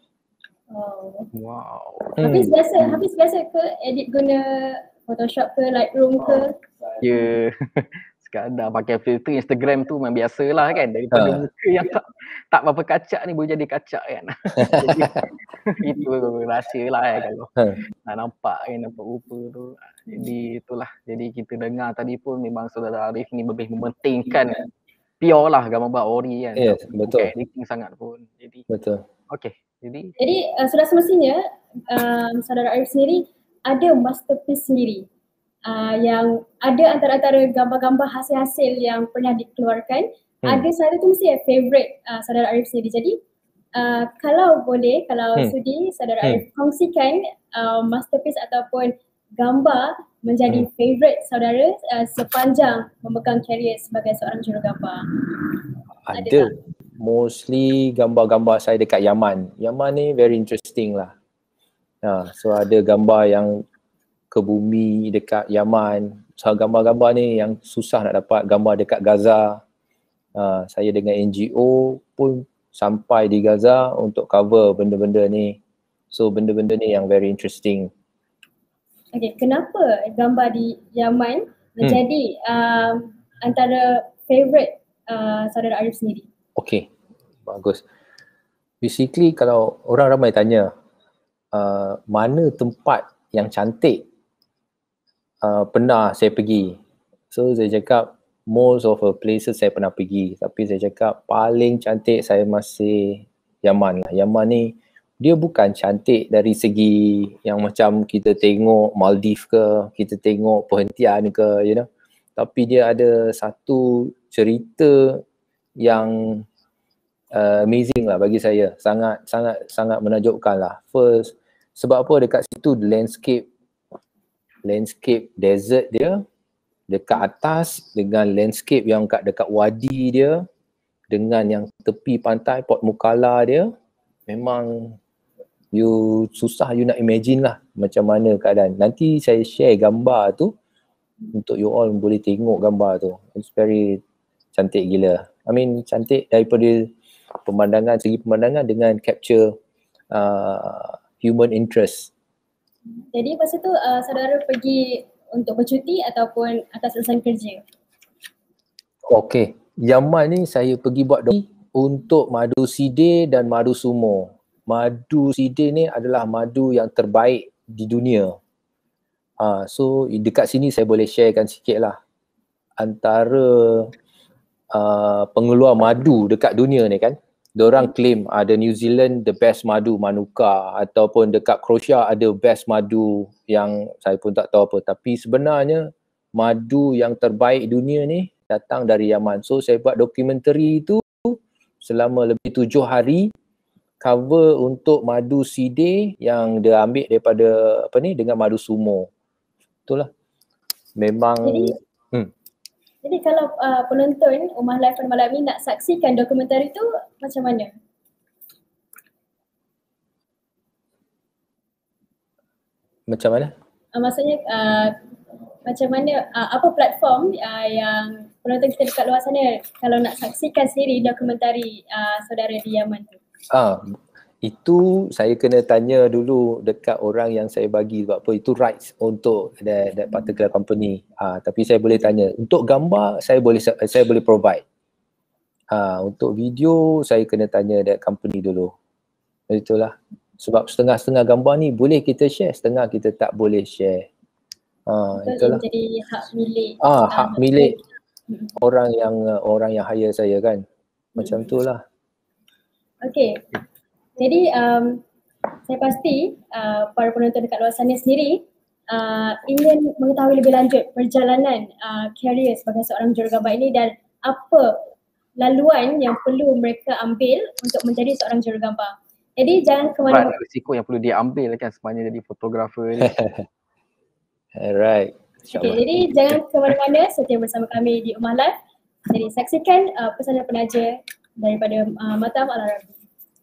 Oh. Wow. Hafiz Hmm. biasa, Hafiz biasa ke edit guna Photoshop ke Lightroom ke? Ya. Sekadar pakai filter Instagram tu memang biasalah kan, daripada Ha. muka yang tak tak berapa kacak ni boleh jadi kacak kan. Jadi itu rahsia lah kan kalau Ha. nak nampak kan, nampak rupa tu. Jadi itulah, jadi kita dengar tadi pun memang saudara Arif ni lebih mementingkan pure lah gambar ori kan. Yes, Bukan betul. editing sangat pun. Jadi Betul. okey. Jadi Jadi uh, sudah semestinya um, saudara Arif sendiri ada masterpiece sendiri. Uh, yang ada antara-antara gambar-gambar hasil-hasil yang pernah dikeluarkan, hmm. ada satu tu mesti favourite uh, saudara Arif sendiri. Jadi uh, kalau boleh, kalau Hmm. sudi saudara Hmm. Arif kongsikan uh, masterpiece ataupun gambar menjadi Hmm. favourite saudara uh, sepanjang memegang karier sebagai seorang jurugambar. Ada Ada. tak? Mostly gambar-gambar saya dekat Yaman. Yaman ni very interesting lah. Ha, so ada gambar yang ke bumi dekat Yaman. So gambar-gambar ni yang susah nak dapat, gambar dekat Gaza. Uh, saya dengan N G O pun sampai di Gaza untuk cover benda-benda ni. So benda-benda ni yang very interesting. Okay, kenapa gambar di Yaman menjadi hmm. um, antara favourite uh, saudara Arif sendiri? Okay, bagus. Basically kalau orang ramai tanya uh, mana tempat yang cantik Uh, pernah saya pergi. So saya cakap most of the places saya pernah pergi, tapi saya cakap paling cantik saya masih Yaman lah. Yaman ni dia bukan cantik dari segi yang macam kita tengok Maldives ke, kita tengok perhentian ke, you know. Tapi dia ada satu cerita yang uh, amazing lah bagi saya. Sangat sangat sangat menakjubkan lah. First, sebab apa dekat situ landscape landscape desert dia dekat atas dengan landscape yang kat dekat wadi dia dengan yang tepi pantai Port Mukalla dia, memang you susah you nak imagine lah macam mana keadaan. Nanti saya share gambar tu untuk you all boleh tengok gambar tu. It's very cantik gila. I mean cantik daripada pemandangan, segi pemandangan dengan capture uh, human interest. Jadi masa tu uh, saudara pergi untuk bercuti ataupun atas urusan kerja? Okey, Yaman ni saya pergi buat doki untuk madu sideh dan madu sumo. Madu sideh ni adalah madu yang terbaik di dunia. Uh, so dekat sini saya boleh sharekan sikit lah. Antara uh, pengeluar madu dekat dunia ni kan, diorang claim ada New Zealand the best madu Manuka, ataupun dekat Croatia ada best madu yang saya pun tak tahu apa. Tapi sebenarnya madu yang terbaik dunia ni datang dari Yaman. So saya buat dokumentari itu selama lebih tujuh hari cover untuk madu sideh yang dia ambil daripada apa ni dengan madu sumo. Itulah. Memang Jadi, hmm. jadi kalau uh, penonton Umah Live pada malam ni nak saksikan dokumentari tu macam mana? Macam mana? Uh, maksudnya uh, macam mana, uh, apa platform uh, yang penonton kita dekat luar sana kalau nak saksikan sendiri dokumentari uh, saudara di Yaman tu? Ah, itu saya kena tanya dulu dekat orang yang saya bagi sebab apa itu rights untuk that, that particular company. Ah, tapi saya boleh tanya untuk gambar saya boleh saya boleh provide. Ah, untuk video saya kena tanya that company dulu. Itulah. Sebab setengah-setengah gambar ni boleh kita share, setengah kita tak boleh share. Ah, itulah. Jadi hak milik. Ah, hak uh, milik hmm. orang yang orang yang hire saya kan. Macam Hmm. itulah. Okey. Jadi um, saya pasti uh, para penonton dekat luar sana sendiri uh, ingin mengetahui lebih lanjut perjalanan uh, career sebagai seorang jurugambar ini dan apa laluan yang perlu mereka ambil untuk menjadi seorang jurugambar. Jadi jangan ke mana-mana. Right, risiko yang perlu dia ambil kan sebenarnya jadi fotografer ni. Alright. Okay, jadi jangan ke mana-mana, setia bersama kami di Umah Live. Jadi saksikan uh, pesanan penaja daripada uh, Mataf Al-Arabi.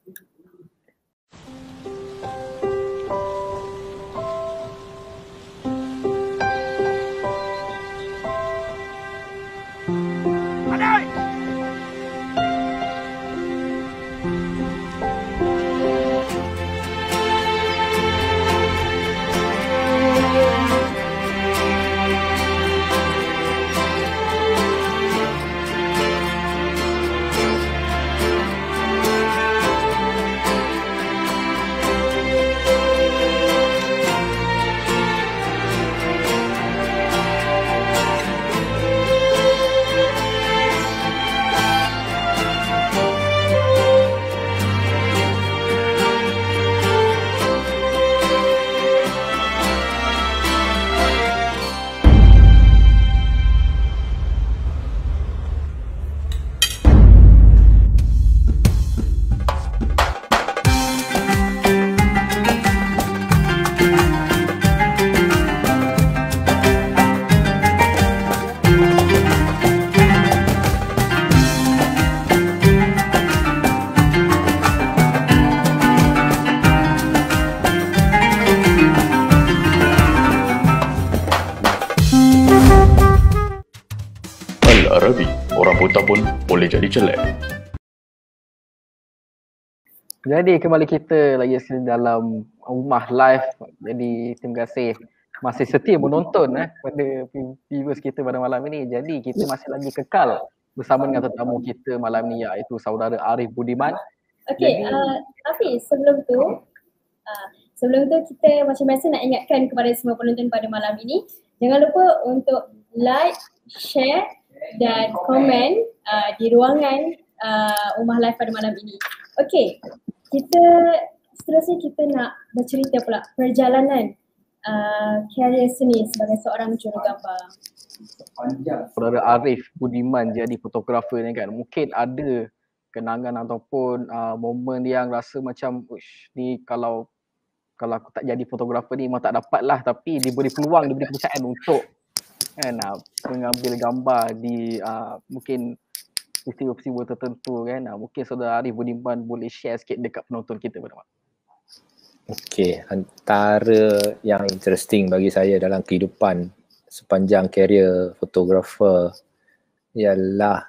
Al-Arabi, orang buta pun boleh jadi jelek. Jadi kembali kita lagi sekali dalam Umah Live. Jadi terima kasih masih setia menonton eh pada viewers kita pada malam ini. Jadi kita masih lagi kekal bersama dengan tetamu kita malam ni iaitu saudara Arif Budiman. Okey, uh, tapi sebelum tu uh, sebelum tu kita macam biasa nak ingatkan kepada semua penonton pada malam ini, jangan lupa untuk like, share dan komen uh, di ruangan uh, Umah Live pada malam ini. Okey, kita seterusnya kita nak bercerita pula perjalanan uh, karier seni sebagai seorang jurugambar. Saudara Arif Budiman jadi fotografer ni kan, mungkin ada kenangan ataupun uh, momen yang rasa macam ush, ni kalau kalau aku tak jadi fotografer ni memang tak dapat lah, tapi diberi peluang, diberi kepercayaan untuk kan uh, mengambil gambar di uh, mungkin peristiwa-peristiwa tertentu kan. Uh, mungkin saudara Arif Budiman boleh share sikit dekat penonton kita pada malam. Okey, antara yang interesting bagi saya dalam kehidupan sepanjang karier fotografer ialah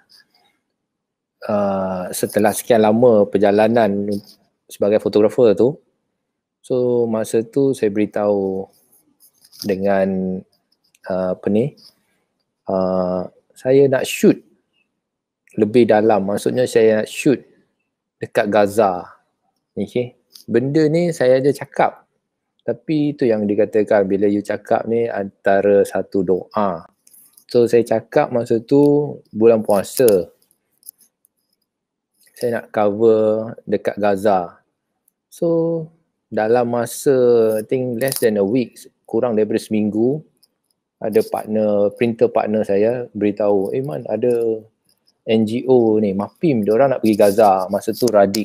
uh, setelah sekian lama perjalanan sebagai fotografer tu, so masa tu saya beritahu dengan uh, apa ni, uh, saya nak shoot lebih dalam, maksudnya saya nak shoot dekat Gaza. Okay, benda ni saya ada cakap, tapi itu yang dikatakan bila you cakap ni antara satu doa. So saya cakap masa tu bulan puasa saya nak cover dekat Gaza. So dalam masa I think less than a week, kurang daripada seminggu, ada partner, printer partner saya beritahu, eh man ada N G O ni, MAPIM, diorang nak pergi Gaza. Masa tu Radik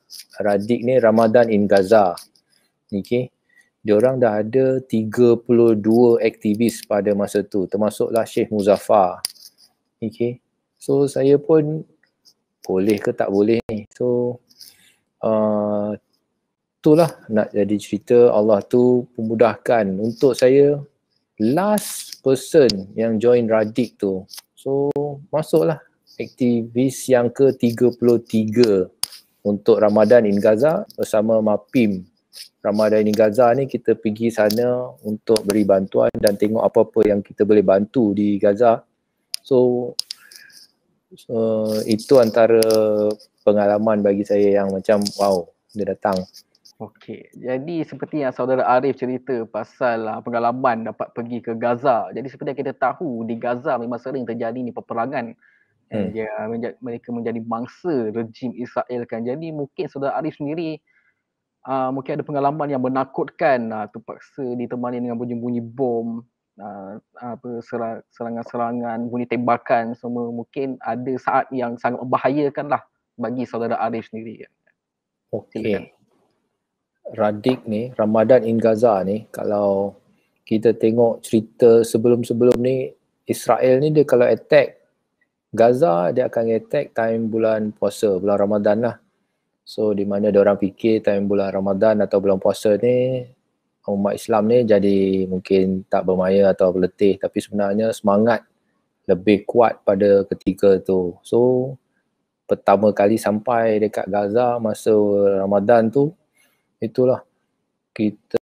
Radik ni Ramadan in Gaza. Okay. Diorang dah ada tiga puluh dua aktivis pada masa tu, termasuklah Sheikh Muzaffar. Okay. So saya pun boleh ke tak boleh ni. So uh, itulah nak jadi cerita, Allah tu memudahkan untuk saya. Last person yang join Radik tu, so masuklah aktivis yang ke tiga puluh tiga untuk Ramadan in Gaza bersama MAPIM. Ramadan in Gaza ni kita pergi sana untuk beri bantuan dan tengok apa-apa yang kita boleh bantu di Gaza. So, so itu antara pengalaman bagi saya yang macam wow, dia datang. Okey, jadi seperti yang saudara Arif cerita pasal uh, pengalaman dapat pergi ke Gaza. Jadi seperti yang kita tahu, di Gaza memang sering terjadi ni peperangan. Hmm. Dia, mereka menjadi mangsa rejim Israel kan. Jadi mungkin saudara Arif sendiri uh, mungkin ada pengalaman yang menakutkan, uh, terpaksa ditemani dengan bunyi-bunyi bom, uh, apa serang, serangan-serangan, bunyi tembakan semua. Mungkin ada saat yang sangat membahayakan lah bagi saudara Arif sendiri kan. Okey. Radik ni, Ramadan in Gaza ni, kalau kita tengok cerita sebelum-sebelum ni, Israel ni dia kalau attack Gaza, dia akan attack time bulan puasa, bulan Ramadan lah. So di mana dia orang fikir time bulan Ramadan atau bulan puasa ni, umat Islam ni jadi mungkin tak bermaya atau berletih, tapi sebenarnya semangat lebih kuat pada ketika tu. So pertama kali sampai dekat Gaza masa Ramadan tu, itulah kita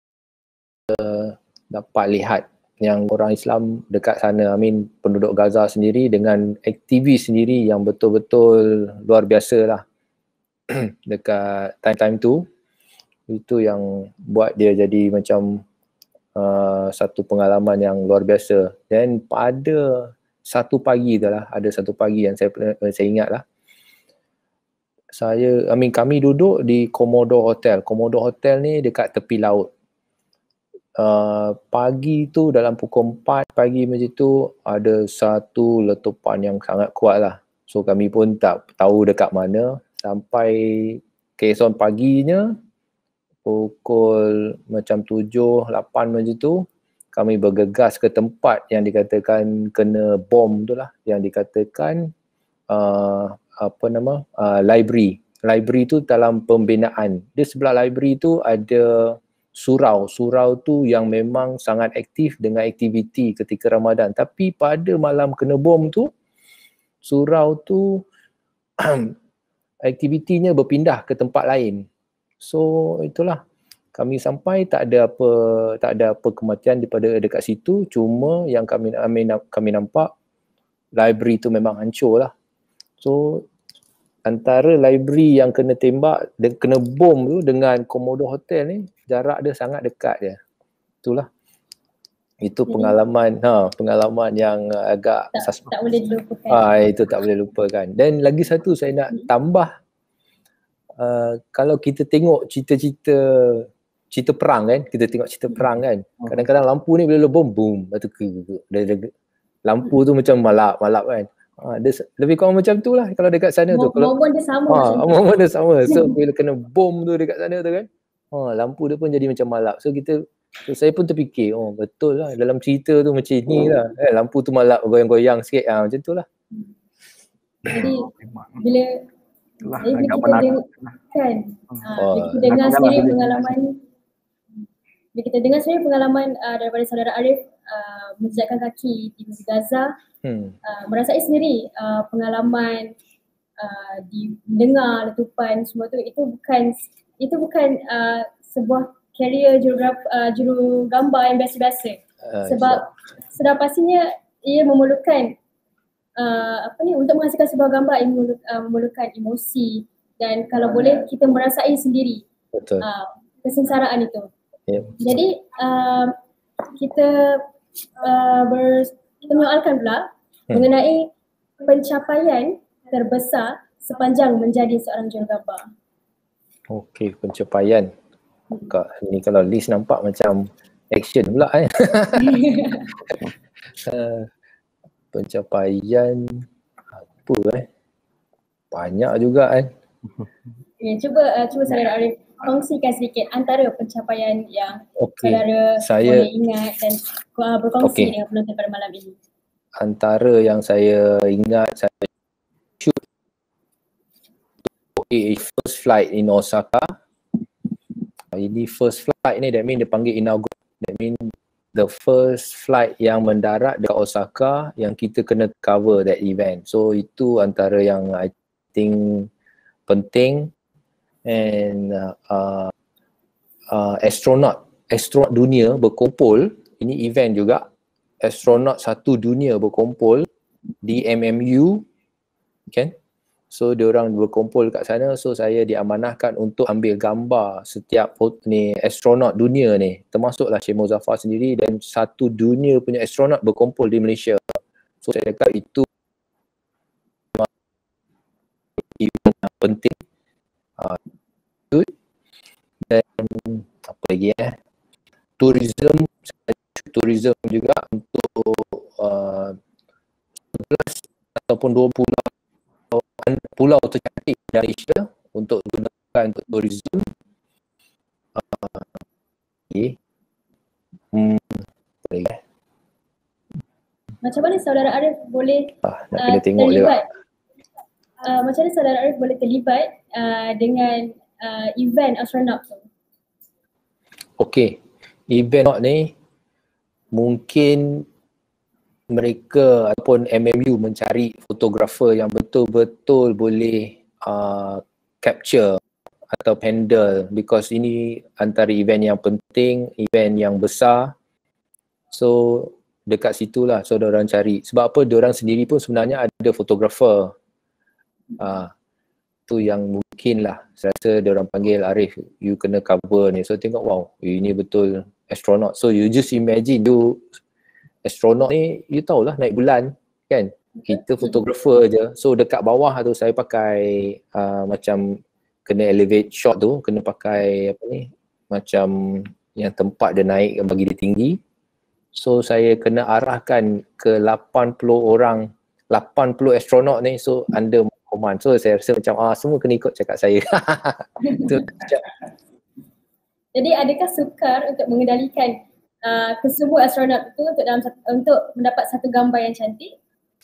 dapat lihat yang orang Islam dekat sana, I mean penduduk Gaza sendiri dengan aktivis sendiri yang betul-betul luar biasa lah dekat time-time tu. Itu yang buat dia jadi macam uh, satu pengalaman yang luar biasa. Dan pada satu pagi tu lah, ada satu pagi yang saya, saya ingat lah, saya, I mean kami duduk di Komodo Hotel. Komodo Hotel ni dekat tepi laut. Uh, pagi tu dalam pukul empat pagi macam tu ada satu letupan yang sangat kuat lah. So kami pun tak tahu dekat mana. Sampai keesokan paginya pukul macam tujuh, lapan macam tu, kami bergegas ke tempat yang dikatakan kena bom tu lah. Yang dikatakan uh, apa nama, uh, library. Library tu dalam pembinaan. Di sebelah library tu ada surau. Surau tu yang memang sangat aktif dengan aktiviti ketika Ramadan. Tapi pada malam kena bom tu, surau tu aktivitinya berpindah ke tempat lain. So itulah, kami sampai tak ada apa tak ada apa kematian daripada dekat situ. Cuma yang kami kami nampak library tu memang hancur lah. So antara library yang kena tembak dan kena bom tu dengan Komodo Hotel ni, jarak dia sangat dekat dia. Itulah. Itu pengalaman, ha, pengalaman yang agak tak, suspek. tak boleh dilupakan. Ah, itu tak boleh lupakan. Dan lagi satu saya nak tambah, uh, kalau kita tengok cerita-cerita cerita perang kan, kita tengok cerita perang kan, kadang-kadang lampu ni bila bom, boom, lepas tu lampu tu macam malap-malap kan. Ha, dia lebih kurang macam tu lah kalau dekat sana tu. Momen dia sama ha, macam tu. Momen dia sama. So bila kena bom tu dekat sana tu kan, ha, lampu dia pun jadi macam malap. So kita, so saya pun terfikir, oh betul lah dalam cerita tu macam ni lah. Eh, lampu tu malap goyang-goyang sikit, ha, macam tu lah. Jadi bila Itulah, bila agak kita menarik. dengar kan, ha, Oh. bila kita dengar Agak sendiri menarik. pengalaman, bila kita dengar sendiri pengalaman uh, daripada saudara Arif uh, menjejakkan kaki di Gaza, Hmm. uh, merasai sendiri uh, pengalaman uh, di mendengar letupan semua tu, itu bukan itu bukan uh, sebuah career jurograf uh, juru gambar yang biasa-biasa. Uh, Sebab sudah pastinya ia memerlukan uh, apa ni, untuk menghasilkan sebuah gambar ia memerlukan, uh, memerlukan emosi, dan kalau boleh kita merasai sendiri betul. uh, kesengsaraan itu. Yeah. Jadi uh, kita uh, ber, kita menyoalkan pula hmm. mengenai pencapaian terbesar sepanjang menjadi seorang jurugambar. Okey, pencapaian. Kak, ni kalau list nampak macam action pula eh. uh, pencapaian apa eh? Banyak juga kan. Okay, cuba uh, cuba saudara Arif kongsikan sedikit antara pencapaian yang okay. saudara saya, boleh ingat dan uh, berkongsi okay. dengan penonton pada malam ini. Antara yang saya ingat, saya shoot okay, first flight in Osaka. Ini first flight ni, that mean dia panggil inaugural. That mean the first flight yang mendarat dekat Osaka yang kita kena cover that event. So itu antara yang I think penting. And uh, uh, uh, astronaut, astronaut dunia berkumpul, ini event juga. Astronaut satu dunia berkumpul di M M U, kan? So diorang berkumpul kat sana, so saya diamanahkan untuk ambil gambar setiap ni astronot dunia ni, termasuklah Syed Muzaffar sendiri, dan satu dunia punya astronot berkumpul di Malaysia. So saya cakap itu event yang penting. Uh, dan apa lagi eh, tourism, tourism juga untuk uh, sebelas ataupun dua pulau pulau tercantik di Malaysia untuk gunakan untuk tourism. Uh, okay. Hmm, boleh. Macam mana saudara Arif boleh ah, nak kena uh, tengok terlibat? Uh, macam mana saudara Arif boleh terlibat uh, dengan uh, event astronot tu? Okey, event ni mungkin mereka ataupun M M U mencari fotografer yang betul-betul boleh uh, capture atau handle, because ini antara event yang penting, event yang besar. So dekat situlah so diorang cari. Sebab apa, diorang sendiri pun sebenarnya ada fotografer. Uh, tu yang mungkin lah saya rasa diorang panggil, Arif, you kena cover ni. So tengok, wow, ini betul astronaut. So you just imagine you astronaut ni, you tahulah naik bulan kan, kita fotografer je. So dekat bawah tu saya pakai uh, macam kena elevate shot tu, kena pakai apa ni, macam yang tempat dia naik bagi dia tinggi. So saya kena arahkan ke lapan puluh orang, lapan puluh astronaut ni, so under command. So saya rasa macam ah semua kena ikut cakap saya. Jadi adakah sukar untuk mengendalikan uh, kesemua astronot itu untuk dalam untuk mendapat satu gambar yang cantik?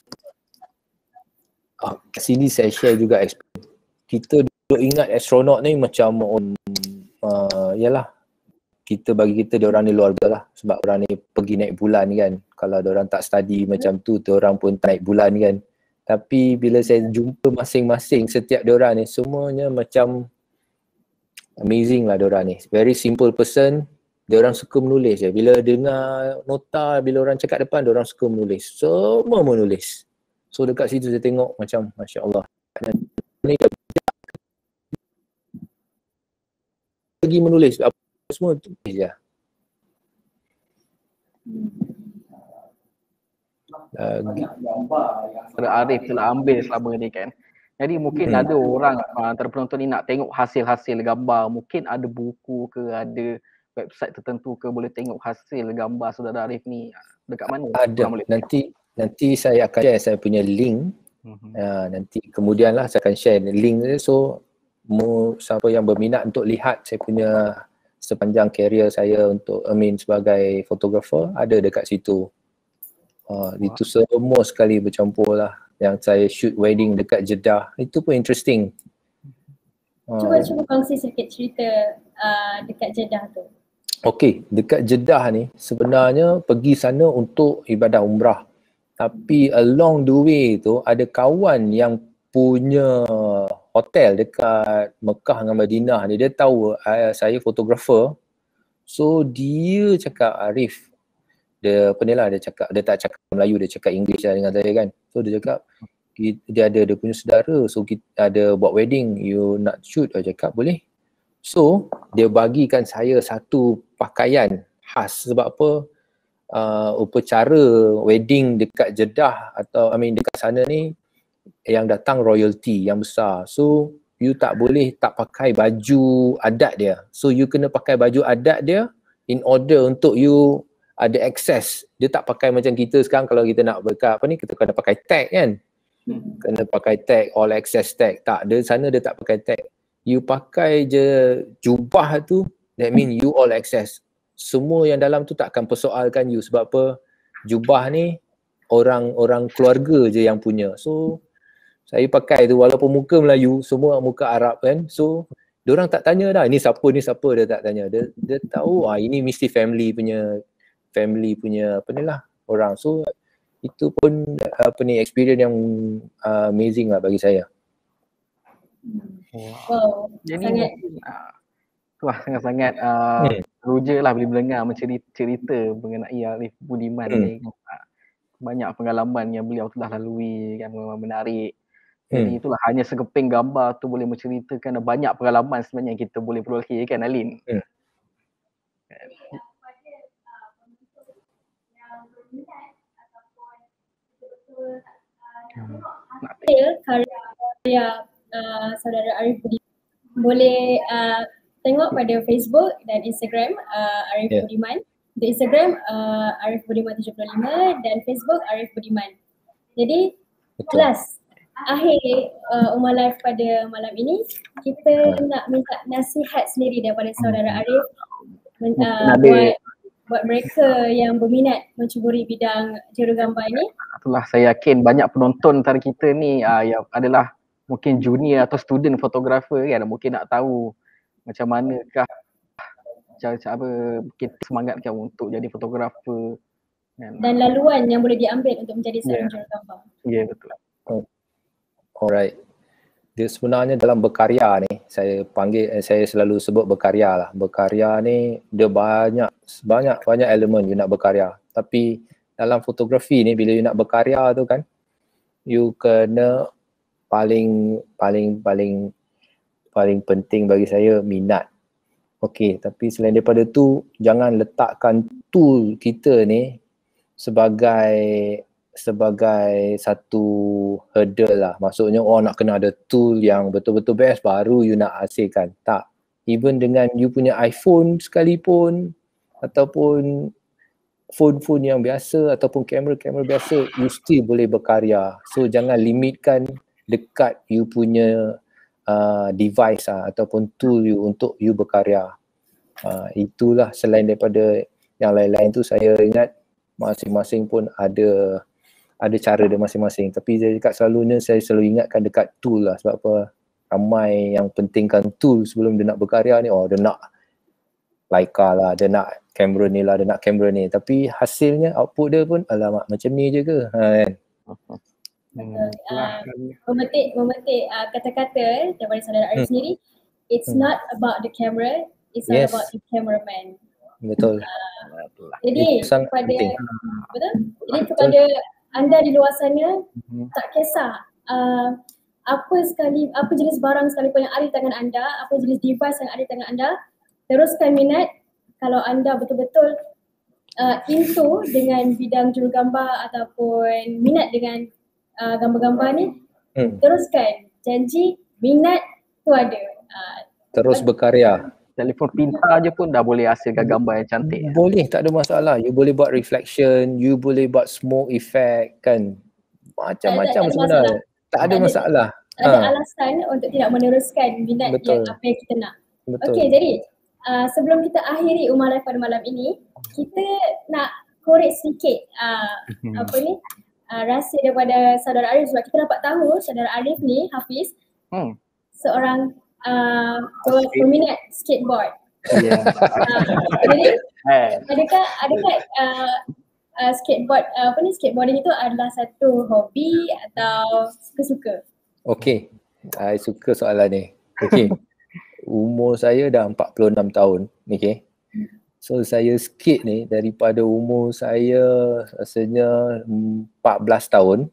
Ah, kat sini saya share juga experience. Kita duduk ingat astronot ni macam um, uh, yalah, kita bagi kita diorang ni luar biasa lah, sebab orang ni pergi naik bulan kan. Kalau diorang tak study macam tu, diorang pun tak naik bulan kan. Tapi bila saya jumpa masing-masing setiap diorang ni, semuanya macam amazing lah diorang ni. Very simple person, diorang suka menulis je. Bila dengar nota, bila orang cakap depan, diorang suka menulis. Semua menulis. So dekat situ saya tengok macam Masya Allah. Ni lagi menulis, apa semua tulis je. Uh, Arif telah ambil selama ni kan. Jadi mungkin hmm. ada orang uh, antara penonton ni nak tengok hasil-hasil gambar. Mungkin ada buku ke, ada website tertentu ke, boleh tengok hasil gambar saudara Arif ni dekat mana? Ada. Nanti nanti saya akan share saya punya link. Hmm. Uh, nanti kemudian lah saya akan share link dia. So mu, siapa yang berminat untuk lihat saya punya sepanjang career saya untuk I mean sebagai fotografer, ada dekat situ. Uh, itu semua sekali bercampur lah. Yang saya shoot wedding dekat Jeddah, itu pun interesting. Cuba uh, cuba kongsi sedikit cerita uh, dekat Jeddah tu. Okey, dekat Jeddah ni sebenarnya pergi sana untuk ibadah umrah. Tapi along the way tu ada kawan yang punya hotel dekat Mekah dengan Madinah ni, dia tahu uh, saya fotografer. So dia cakap, Arif, dia apa ni lah, dia cakap, dia tak cakap Melayu, dia cakap English lah dengan saya kan. So dia cakap, dia ada dia punya saudara, so kita ada buat wedding, you nak shoot? Dia cakap boleh. So dia bagikan saya satu pakaian khas, sebab apa, uh, upacara wedding dekat Jeddah atau I mean dekat sana ni yang datang royalty yang besar. So you tak boleh tak pakai baju adat dia. So you kena pakai baju adat dia in order untuk you ada access. Dia tak pakai macam kita sekarang, kalau kita nak berkat apa ni, kita kena pakai tag kan. Hmm. Kena pakai tag, all access tag. Tak, dia sana dia tak pakai tag. you pakai je jubah tu, that mean you all access. Semua yang dalam tu tak akan persoalkan you. Sebab apa? Jubah ni orang-orang keluarga je yang punya. So saya pakai tu walaupun muka Melayu, semua muka Arab kan. So diorang tak tanya dah, ini siapa, ni siapa, dia tak tanya. Dia, dia tahu ah ini mesti family punya family punya apa ni lah orang. So itu pun apa ni experience yang uh, amazing lah bagi saya. Wow, Jadi sangat uh, tu lah sangat-sangat uh, Hmm. teruja lah bila mendengar mencerita cerita mengenai Arif Budiman Hmm. ni. Uh, banyak pengalaman yang beliau telah lalui kan, memang menarik. Jadi Hmm. itulah hanya sekeping gambar tu boleh menceritakan banyak pengalaman sebenarnya yang kita boleh perkongsi kan Alin. Hmm. Hmm. Nak karya uh, saudara Arif Budiman. Boleh uh, tengok pada Facebook dan Instagram uh, Arif Yeah. Budiman. Di Instagram uh, Arif Budiman tujuh puluh lima dan Facebook Arif Budiman. Jadi Betul. kelas akhir uh, Umar Live pada malam ini, kita nak minta nasihat sendiri daripada saudara Arif men- uh, Ada- buat buat mereka yang berminat mencuburi bidang jurugambar ini. Itulah saya yakin banyak penonton antara kita ni uh, yang adalah mungkin junior atau student fotografer kan, mungkin nak tahu macam manakah cara-cara apa mungkin semangatkan untuk jadi fotografer kan. Dan laluan yang boleh diambil untuk menjadi seorang Yeah. jurugambar. Ya yeah, betul. Alright. Dia sebenarnya dalam berkarya ni, saya panggil, eh, saya selalu sebut berkarya lah. Berkarya ni dia banyak, banyak, banyak elemen you nak berkarya. Tapi dalam fotografi ni bila you nak berkarya tu kan, you kena paling, paling, paling, paling penting bagi saya minat. Okey, tapi selain daripada tu, jangan letakkan tool kita ni sebagai sebagai satu hurdle lah. Maksudnya oh nak kena ada tool yang betul-betul best baru you nak hasilkan. Tak. Even dengan you punya iPhone sekalipun ataupun phone-phone yang biasa ataupun kamera-kamera biasa, you still boleh berkarya. So jangan limitkan dekat you punya uh, device lah, ataupun tool you untuk you berkarya. Uh, itulah selain daripada yang lain-lain tu saya ingat masing-masing pun ada ada cara dia masing-masing. Tapi saya cakap selalunya saya selalu ingatkan dekat tool lah. Sebab apa? Ramai yang pentingkan tool sebelum dia nak berkarya ni. Oh dia nak Leica lah, dia nak kamera ni lah, dia nak kamera ni. Tapi hasilnya output dia pun alamak macam ni je ke? Ha, kan? Betul. Uh, memetik memetik uh, kata-kata daripada saudara Arif Hmm. sendiri, it's Hmm. not about the camera, it's Yes. all about the cameraman. Betul. Jadi Itu sangat kepada penting. betul? Jadi kepada anda di luar sana, Mhm. tak kisah uh, apa sekali apa jenis barang sekalipun yang ada di tangan anda, apa jenis device yang ada di tangan anda, teruskan minat. Kalau anda betul-betul uh, into dengan bidang jurugambar ataupun minat dengan uh, gambar-gambar ni, Hmm. teruskan. Janji minat tu ada. Uh, Terus berkarya. Telefon pintar je pun dah boleh hasilkan gambar yang cantik. Boleh, tak ada masalah. You boleh buat reflection, you boleh buat smoke effect kan. Macam-macam Tak ada- tak ada sebenarnya. masalah. Tak ada Tak ada- masalah. ada Ha, alasan untuk tidak meneruskan minat Betul. yang apa yang kita nak. betul. Okey, jadi uh, sebelum kita akhiri Umar Live pada malam ini, kita nak korek sedikit uh, apa ni uh, rahsia daripada saudara Arif, sebab kita dapat tahu saudara Arif ni, Hafiz, Hmm. seorang uh, peminat skateboard. Ya. Uh, jadi Eh, adakah adakah uh, uh, skateboard uh, apa ni skateboarding itu adalah satu hobi atau suka-suka? Okey, saya suka soalan ni. Okey, umur saya dah empat puluh enam tahun. Okey. So saya skate ni daripada umur saya rasanya empat belas tahun.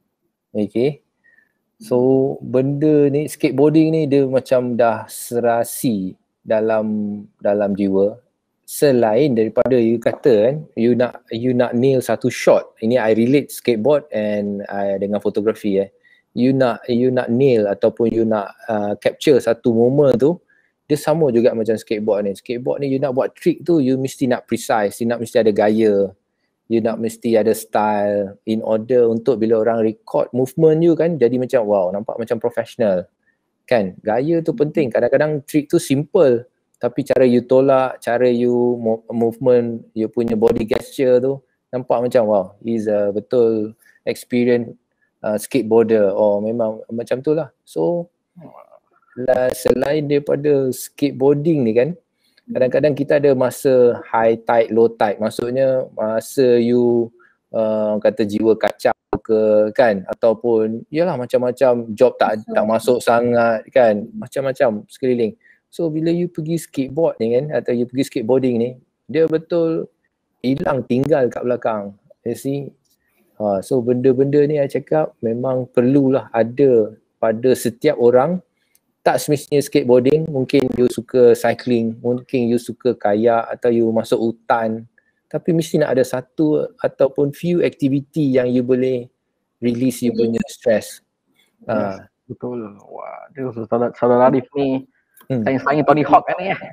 Okey. So benda ni, skateboarding ni dia macam dah serasi dalam dalam jiwa. Selain daripada you kata kan, you nak you nak nail satu shot. Ini I relate skateboard and uh, dengan fotografi eh. You nak you nak nail ataupun you nak uh, capture satu moment tu, dia sama juga macam skateboard ni. Skateboard ni you nak buat trick tu, you mesti nak precise, you nak mesti ada gaya, you nak mesti ada style in order untuk bila orang record movement you kan jadi macam wow, nampak macam professional. kan. Gaya tu penting. Kadang-kadang trick tu simple tapi cara you tolak, cara you movement, you punya body gesture tu nampak macam wow, he's a betul experienced uh, skateboarder. Oh memang macam tu lah. So lah, selain daripada skateboarding ni kan, kadang-kadang kita ada masa high tide, low tide. Maksudnya masa you uh, kata jiwa kacau ke kan, ataupun yalah macam-macam job tak tak masuk sangat kan, macam-macam sekeliling. So bila you pergi skateboard ni kan, atau you pergi skateboarding ni, dia betul hilang tinggal kat belakang. You see? Ha, so benda-benda ni saya cakap memang perlulah ada pada setiap orang. Tak semestinya skateboarding, mungkin you suka cycling, mungkin you suka kayak atau you masuk hutan. Tapi mesti nak ada satu ataupun few activity yang you boleh release you punya stress. Yes, ha. Betul. Wah, dia saudara, saudara Arif ni hmm. saing-saing Tony Hawk kan ni ya.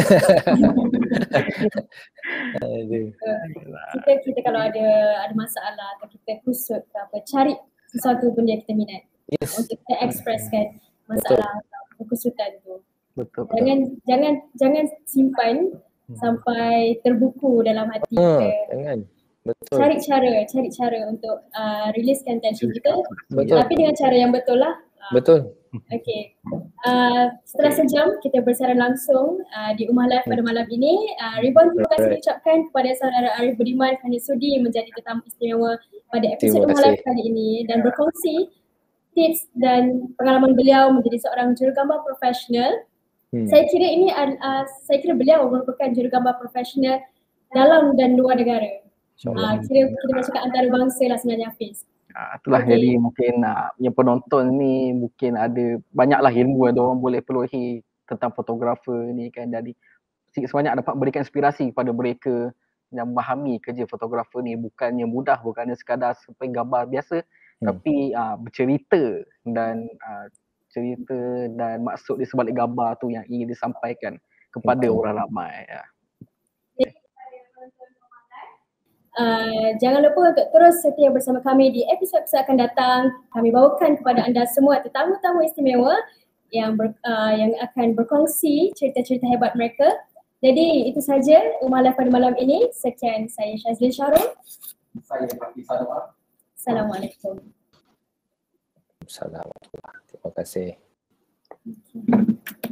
kita kita kalau ada ada masalah atau kita kusut ke apa, cari sesuatu benda yang kita minat. Yes. Untuk kita expresskan masalah betul. Atau kekusutan tu. Betul. Jangan betul. jangan jangan simpan hmm. sampai terbuku dalam hati ha, kita. Jangan. Betul. Cari cara, cari cara untuk uh, releasekan tension kita. Betul. Tapi dengan cara yang betul lah. Uh, betul. Okay. Uh, setelah sejam kita bersiaran langsung uh, di Umah Live pada malam ini. Uh, Ribuan terima kasih diucapkan kepada saudara Arif Budiman kerana sudi menjadi tetamu istimewa pada episod Umah Live kali ini dan berkongsi tips dan pengalaman beliau menjadi seorang jurugambar profesional. Hmm. Saya kira ini uh, saya kira beliau merupakan jurugambar profesional dalam dan luar negara. Uh, kira kita boleh cakap antarabangsa lah sebenarnya, Hafiz. Uh, itulah okay. Jadi mungkin uh, yang penonton ni mungkin ada banyaklah ilmu yang diorang boleh perolehi tentang fotografer ni kan. Jadi sebanyak dapat berikan inspirasi kepada mereka yang memahami kerja fotografer ni bukannya mudah, bukannya sekadar sampai gambar biasa hmm. tapi uh, bercerita dan uh, cerita dan maksud di sebalik gambar tu yang ingin disampaikan kepada hmm. orang ramai ya. Uh, jangan lupa untuk terus setia bersama kami di episod-episod akan datang. Kami bawakan kepada anda semua tetamu-tetamu istimewa yang ber, uh, yang akan berkongsi cerita-cerita hebat mereka. Jadi itu saja Umah Live pada malam ini. Sekian, saya Shazlin Shahrul. Saya Hafiz Anwar. Assalamualaikum. Assalamualaikum. Terima kasih. Okay.